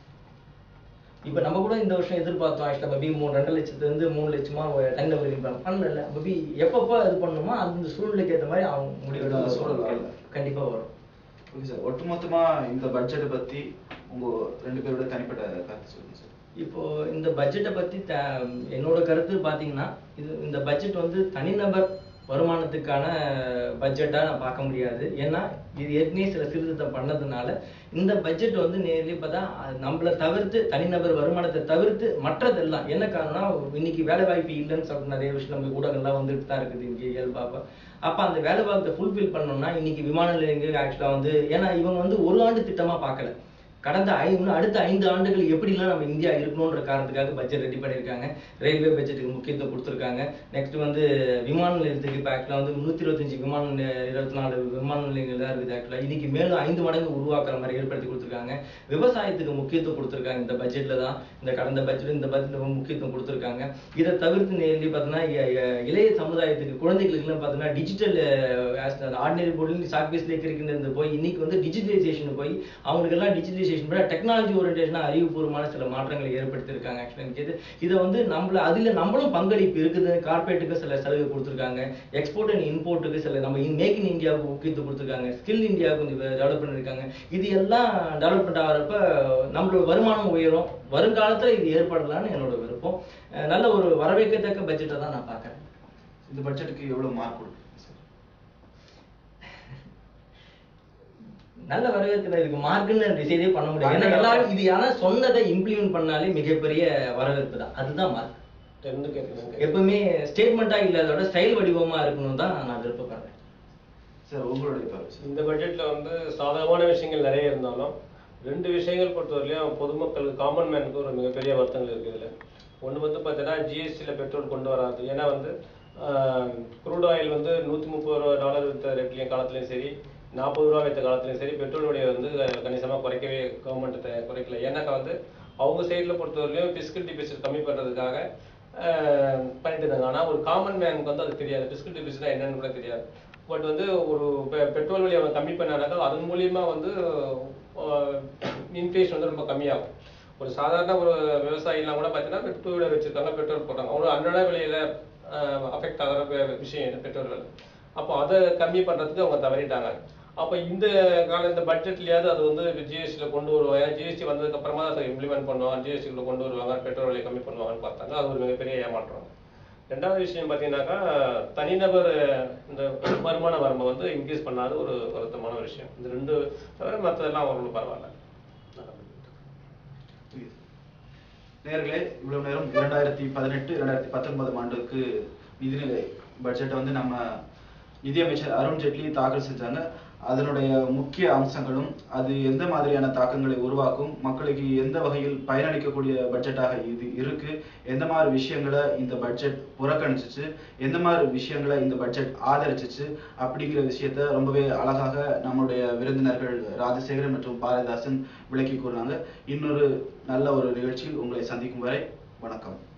இப்போ நம்ம கூட இந்த வருஷம் எதிர்பார்த்தோம் ஆக்சுவலாக மேபி 2 லட்சத்துலேருந்து 3 லட்சமா தனிநபர் இன்கம் பண்ணல. மேபி எப்பப்போ இது பண்ணணுமோ அந்த சூழ்நிலைக்கு ஏற்ற மாதிரி அவங்க முடிவு சூழல் கண்டிப்பா வரும். ஓகே சார், ஒட்டுமொத்தமா இந்த பட்ஜெட்டை பத்தி உங்க 2 பேரோட தனிப்பட்ட கருத்து சொல்லுங்க சார். இப்போ இந்த பட்ஜெட்டை பத்தி என்னோட கருத்து பாத்தீங்கன்னா, இந்த பட்ஜெட் வந்து தனிநபர் வருமானத்துக்கான பட்ஜெட்டா நான் பார்க்க முடியாது. ஏன்னா இது ஏற்கனவே சில சீர்திருத்தம் பண்ணதுனால இந்த பட்ஜெட் வந்து நேர்லயே பார்த்தா நம்மளை தவிர்த்து தனிநபர் வருமானத்தை தவிர்த்து மற்றதெல்லாம் என்ன காரணம்னா, இன்னைக்கு வேலை வாய்ப்பு இல்லைன்னு சொல்லிட்டு நிறைய விஷயம் நம்ம ஊடகங்கள்லாம் வந்துட்டு தான் இருக்குது இங்கே இயல்பாப்பா. அப்ப அந்த வேலை வாய்ப்பை ஃபுல்ஃபில் பண்ணணும்னா இன்னைக்கு விமான நிலையங்கள் ஆக்சுவலா வந்து, ஏன்னா இவங்க வந்து ஒரு ஆண்டு திட்டமா பார்க்கல, கடந்த அடுத்த 5 ஆண்டுகள் எப்படிலாம் நம்ம இந்தியா இருக்கணும்ன்ற காரணத்துக்காக பட்ஜெட் ரெடி பண்ணியிருக்காங்க. ரயில்வே பட்ஜெட்டுக்கு முக்கியத்துவம் கொடுத்துருக்காங்க. நெக்ஸ்ட் வந்து விமான நிலையத்துக்கு இப்போ ஆக்சுவலாக வந்து 125 24 விமான நிலையங்கள் தான் இருக்குது. ஆக்சுவலாக இன்னைக்கு மேலும் 5 மடங்கு உருவாக்குற மாதிரி ஏற்படுத்தி கொடுத்துருக்காங்க. விவசாயத்துக்கு முக்கியத்துவம் கொடுத்துருக்காங்க இந்த பட்ஜெட்ல தான். இந்த கடந்த பட்ஜெட் இந்த பட்ஜெட்ல முக்கியத்துவம் கொடுத்துருக்காங்க. இதை தவிர்த்து நேரடி பார்த்தீங்கன்னா இளைய சமுதாயத்துக்கு குழந்தைகளுக்குலாம் பார்த்தீங்கன்னா டிஜிட்டல் ஆர்டினரி போர்டில் சாக்பீஸ்ல இருக்கிறது போய் இன்னைக்கு வந்து டிஜிட்டலைசேஷன் போய் அவங்களுக்கு எல்லாம் டிஜிட்டலைசேஷன் டெக்னாலஜி ஓரியன்டேஷனா அறிவுபூர்வமான சில மாற்றங்களை ஏற்படுத்தியிருக்காங்க. ஆக்சுவலா இதை வந்து நம்மளும் பங்களிப்பு இருக்குது. கார்பரேட்டுக்கு சில சலுகை கொடுத்துருக்காங்க. எக்ஸ்போர்ட் அண்ட் இம்போர்ட்டுக்கு சில நம்ம மேக் இன் இந்தியாவுக்கு முக்கியத்துவம் கொடுத்துருக்காங்க. ஸ்கில் இந்தியாவுக்கு கொஞ்சம் டெவலப் பண்ணிருக்காங்க. இது எல்லாம் டெவலப்மெண்ட் ஆகிறப்ப நம்மளோட வருமானம் உயரும். வருங்காலத்துல இது ஏற்படலான்னு என்னோட விருப்பம். நல்ல ஒரு வரவேற்கத்தக்க பட்ஜெட்டை தான் நான் பார்க்கறேன். இந்த பட்ஜெட்டுக்கு எவ்வளவு மார்க் கொடுப்பீங்க? நல்ல வரவேற்கிற இதுக்கு மார்க்குன்னு டிசைடே பண்ண முடியாது. ஏன்னா எல்லாரும் இது யாரா சொன்னதை இம்ப்ளிமெண்ட் பண்ணாலே மிகப்பெரிய வரவேற்பு தான். அதுதான் மார்க். எப்பவுமே ஸ்டேட்மெண்டா இல்லாதோட செயல் வடிவமா இருக்கணும் தான் நான் விருப்பப்படுறேன். சார் உங்களுடைய இந்த பட்ஜெட்ல வந்து சாதகமான விஷயங்கள் நிறைய இருந்தாலும் 2 விஷயங்கள் பொறுத்தவரையிலும் பொதுமக்களுக்கு காமன் மேனுக்கு ஒரு மிகப்பெரிய வருத்தங்கள் இருக்குது. இதுல ஒன்று வந்து பார்த்தீங்கன்னா ஜிஎஸ்டியில் பெட்ரோல் கொண்டு வராது. ஏன்னா வந்து குரூட் ஆயில் வந்து $130 வித்த ரேட்லையும் காலத்துலையும் சரி, $40 வித்த காலத்துலையும் சரி, பெட்ரோலுடைய வந்து கணிசமாக குறைக்கவே கவர்மெண்ட்டை குறைக்கல. ஏன்னாக்கா வந்து அவங்க சைடில் பொறுத்தவரையிலையும் ஃபிஸ்கல் டிபிசிட் கம்மி பண்ணுறதுக்காக பண்ணிட்டு இருந்தாங்க. ஆனால் ஒரு காமன் மேனுக்கு வந்து அது தெரியாது. ஃபிஸ்கல் டிபிசிட்னா என்னன்னு கூட தெரியாது. பட் வந்து ஒரு பெட்ரோல் விலையை அவங்க கம்மி பண்ணானாக்கா அதன் மூலியமா வந்து இன்ஃப்ளேஷன் வந்து ரொம்ப கம்மியாகும். ஒரு சாதாரண ஒரு விவசாயிலாம் கூட பார்த்தீங்கன்னா பெட்ரோல் விலை வச்சிருக்காங்க, பெட்ரோல் போடுறாங்க. அவங்க அன்றாட விலையில அஃபெக்ட் ஆகிற விஷயம் என்ன பெட்ரோல் விலை. அப்போ அதை கம்மி பண்ணுறதுக்கு அவங்க தவறிட்டாங்க. அப்போ இந்த பட்ஜெட்லயாவது அது வந்து ஜிஎஸ்டியில் கொண்டு வருவாங்க. ஏன்னா ஜிஎஸ்டி வந்ததுக்கு அப்புறமா அதை இம்ப்ளிமெண்ட் பண்ணுவாங்க, ஜிஎஸ்டிக்குள்ள கொண்டு வருவாங்க, பெட்ரோல் விலையை கம்மி பண்ணுவாங்கன்னு பார்த்தாங்க. அது ஒரு மிகப்பெரிய ஏமாற்றம். 2வது விஷயம் பார்த்தீங்கன்னாக்கா தனிநபர் இந்த வருமான வரம்பை வந்து இன்க்ரீஸ் பண்ணாத ஒரு வருத்தமான ஒரு விஷயம். இந்த 2 தவிர மற்றதெல்லாம் ஓரளவு பரவாயில்ல. நேயர்களே, இவ்வளவு நேரம் 2018-2019 ஆண்டுக்கு நிதிநிலை பட்ஜெட்டை வந்து நம்ம நிதியமைச்சர் அருண் ஜேட்லி தாக்கல் செஞ்சாங்க. அதனுடைய முக்கிய அம்சங்களும் அது எந்த மாதிரியான தாக்கங்களை உருவாக்கும், மக்களுக்கு எந்த வகையில் பயனளிக்கக்கூடிய பட்ஜெட்டாக இது இருக்கு, எந்த மாதிரி விஷயங்களை இந்த பட்ஜெட் புறக்கணிச்சிச்சு, எந்த மாதிரி விஷயங்களை இந்த பட்ஜெட் ஆதரிச்சிச்சு அப்படிங்கிற விஷயத்த ரொம்பவே அழகாக நம்மளுடைய விருந்தினர்கள் ராஜசேகரன் மற்றும் பாரதிதாசன் விளக்கி கூறினாங்க. இன்னொரு நல்ல ஒரு நிகழ்ச்சியில் உங்களை சந்திக்கும் வரை வணக்கம்.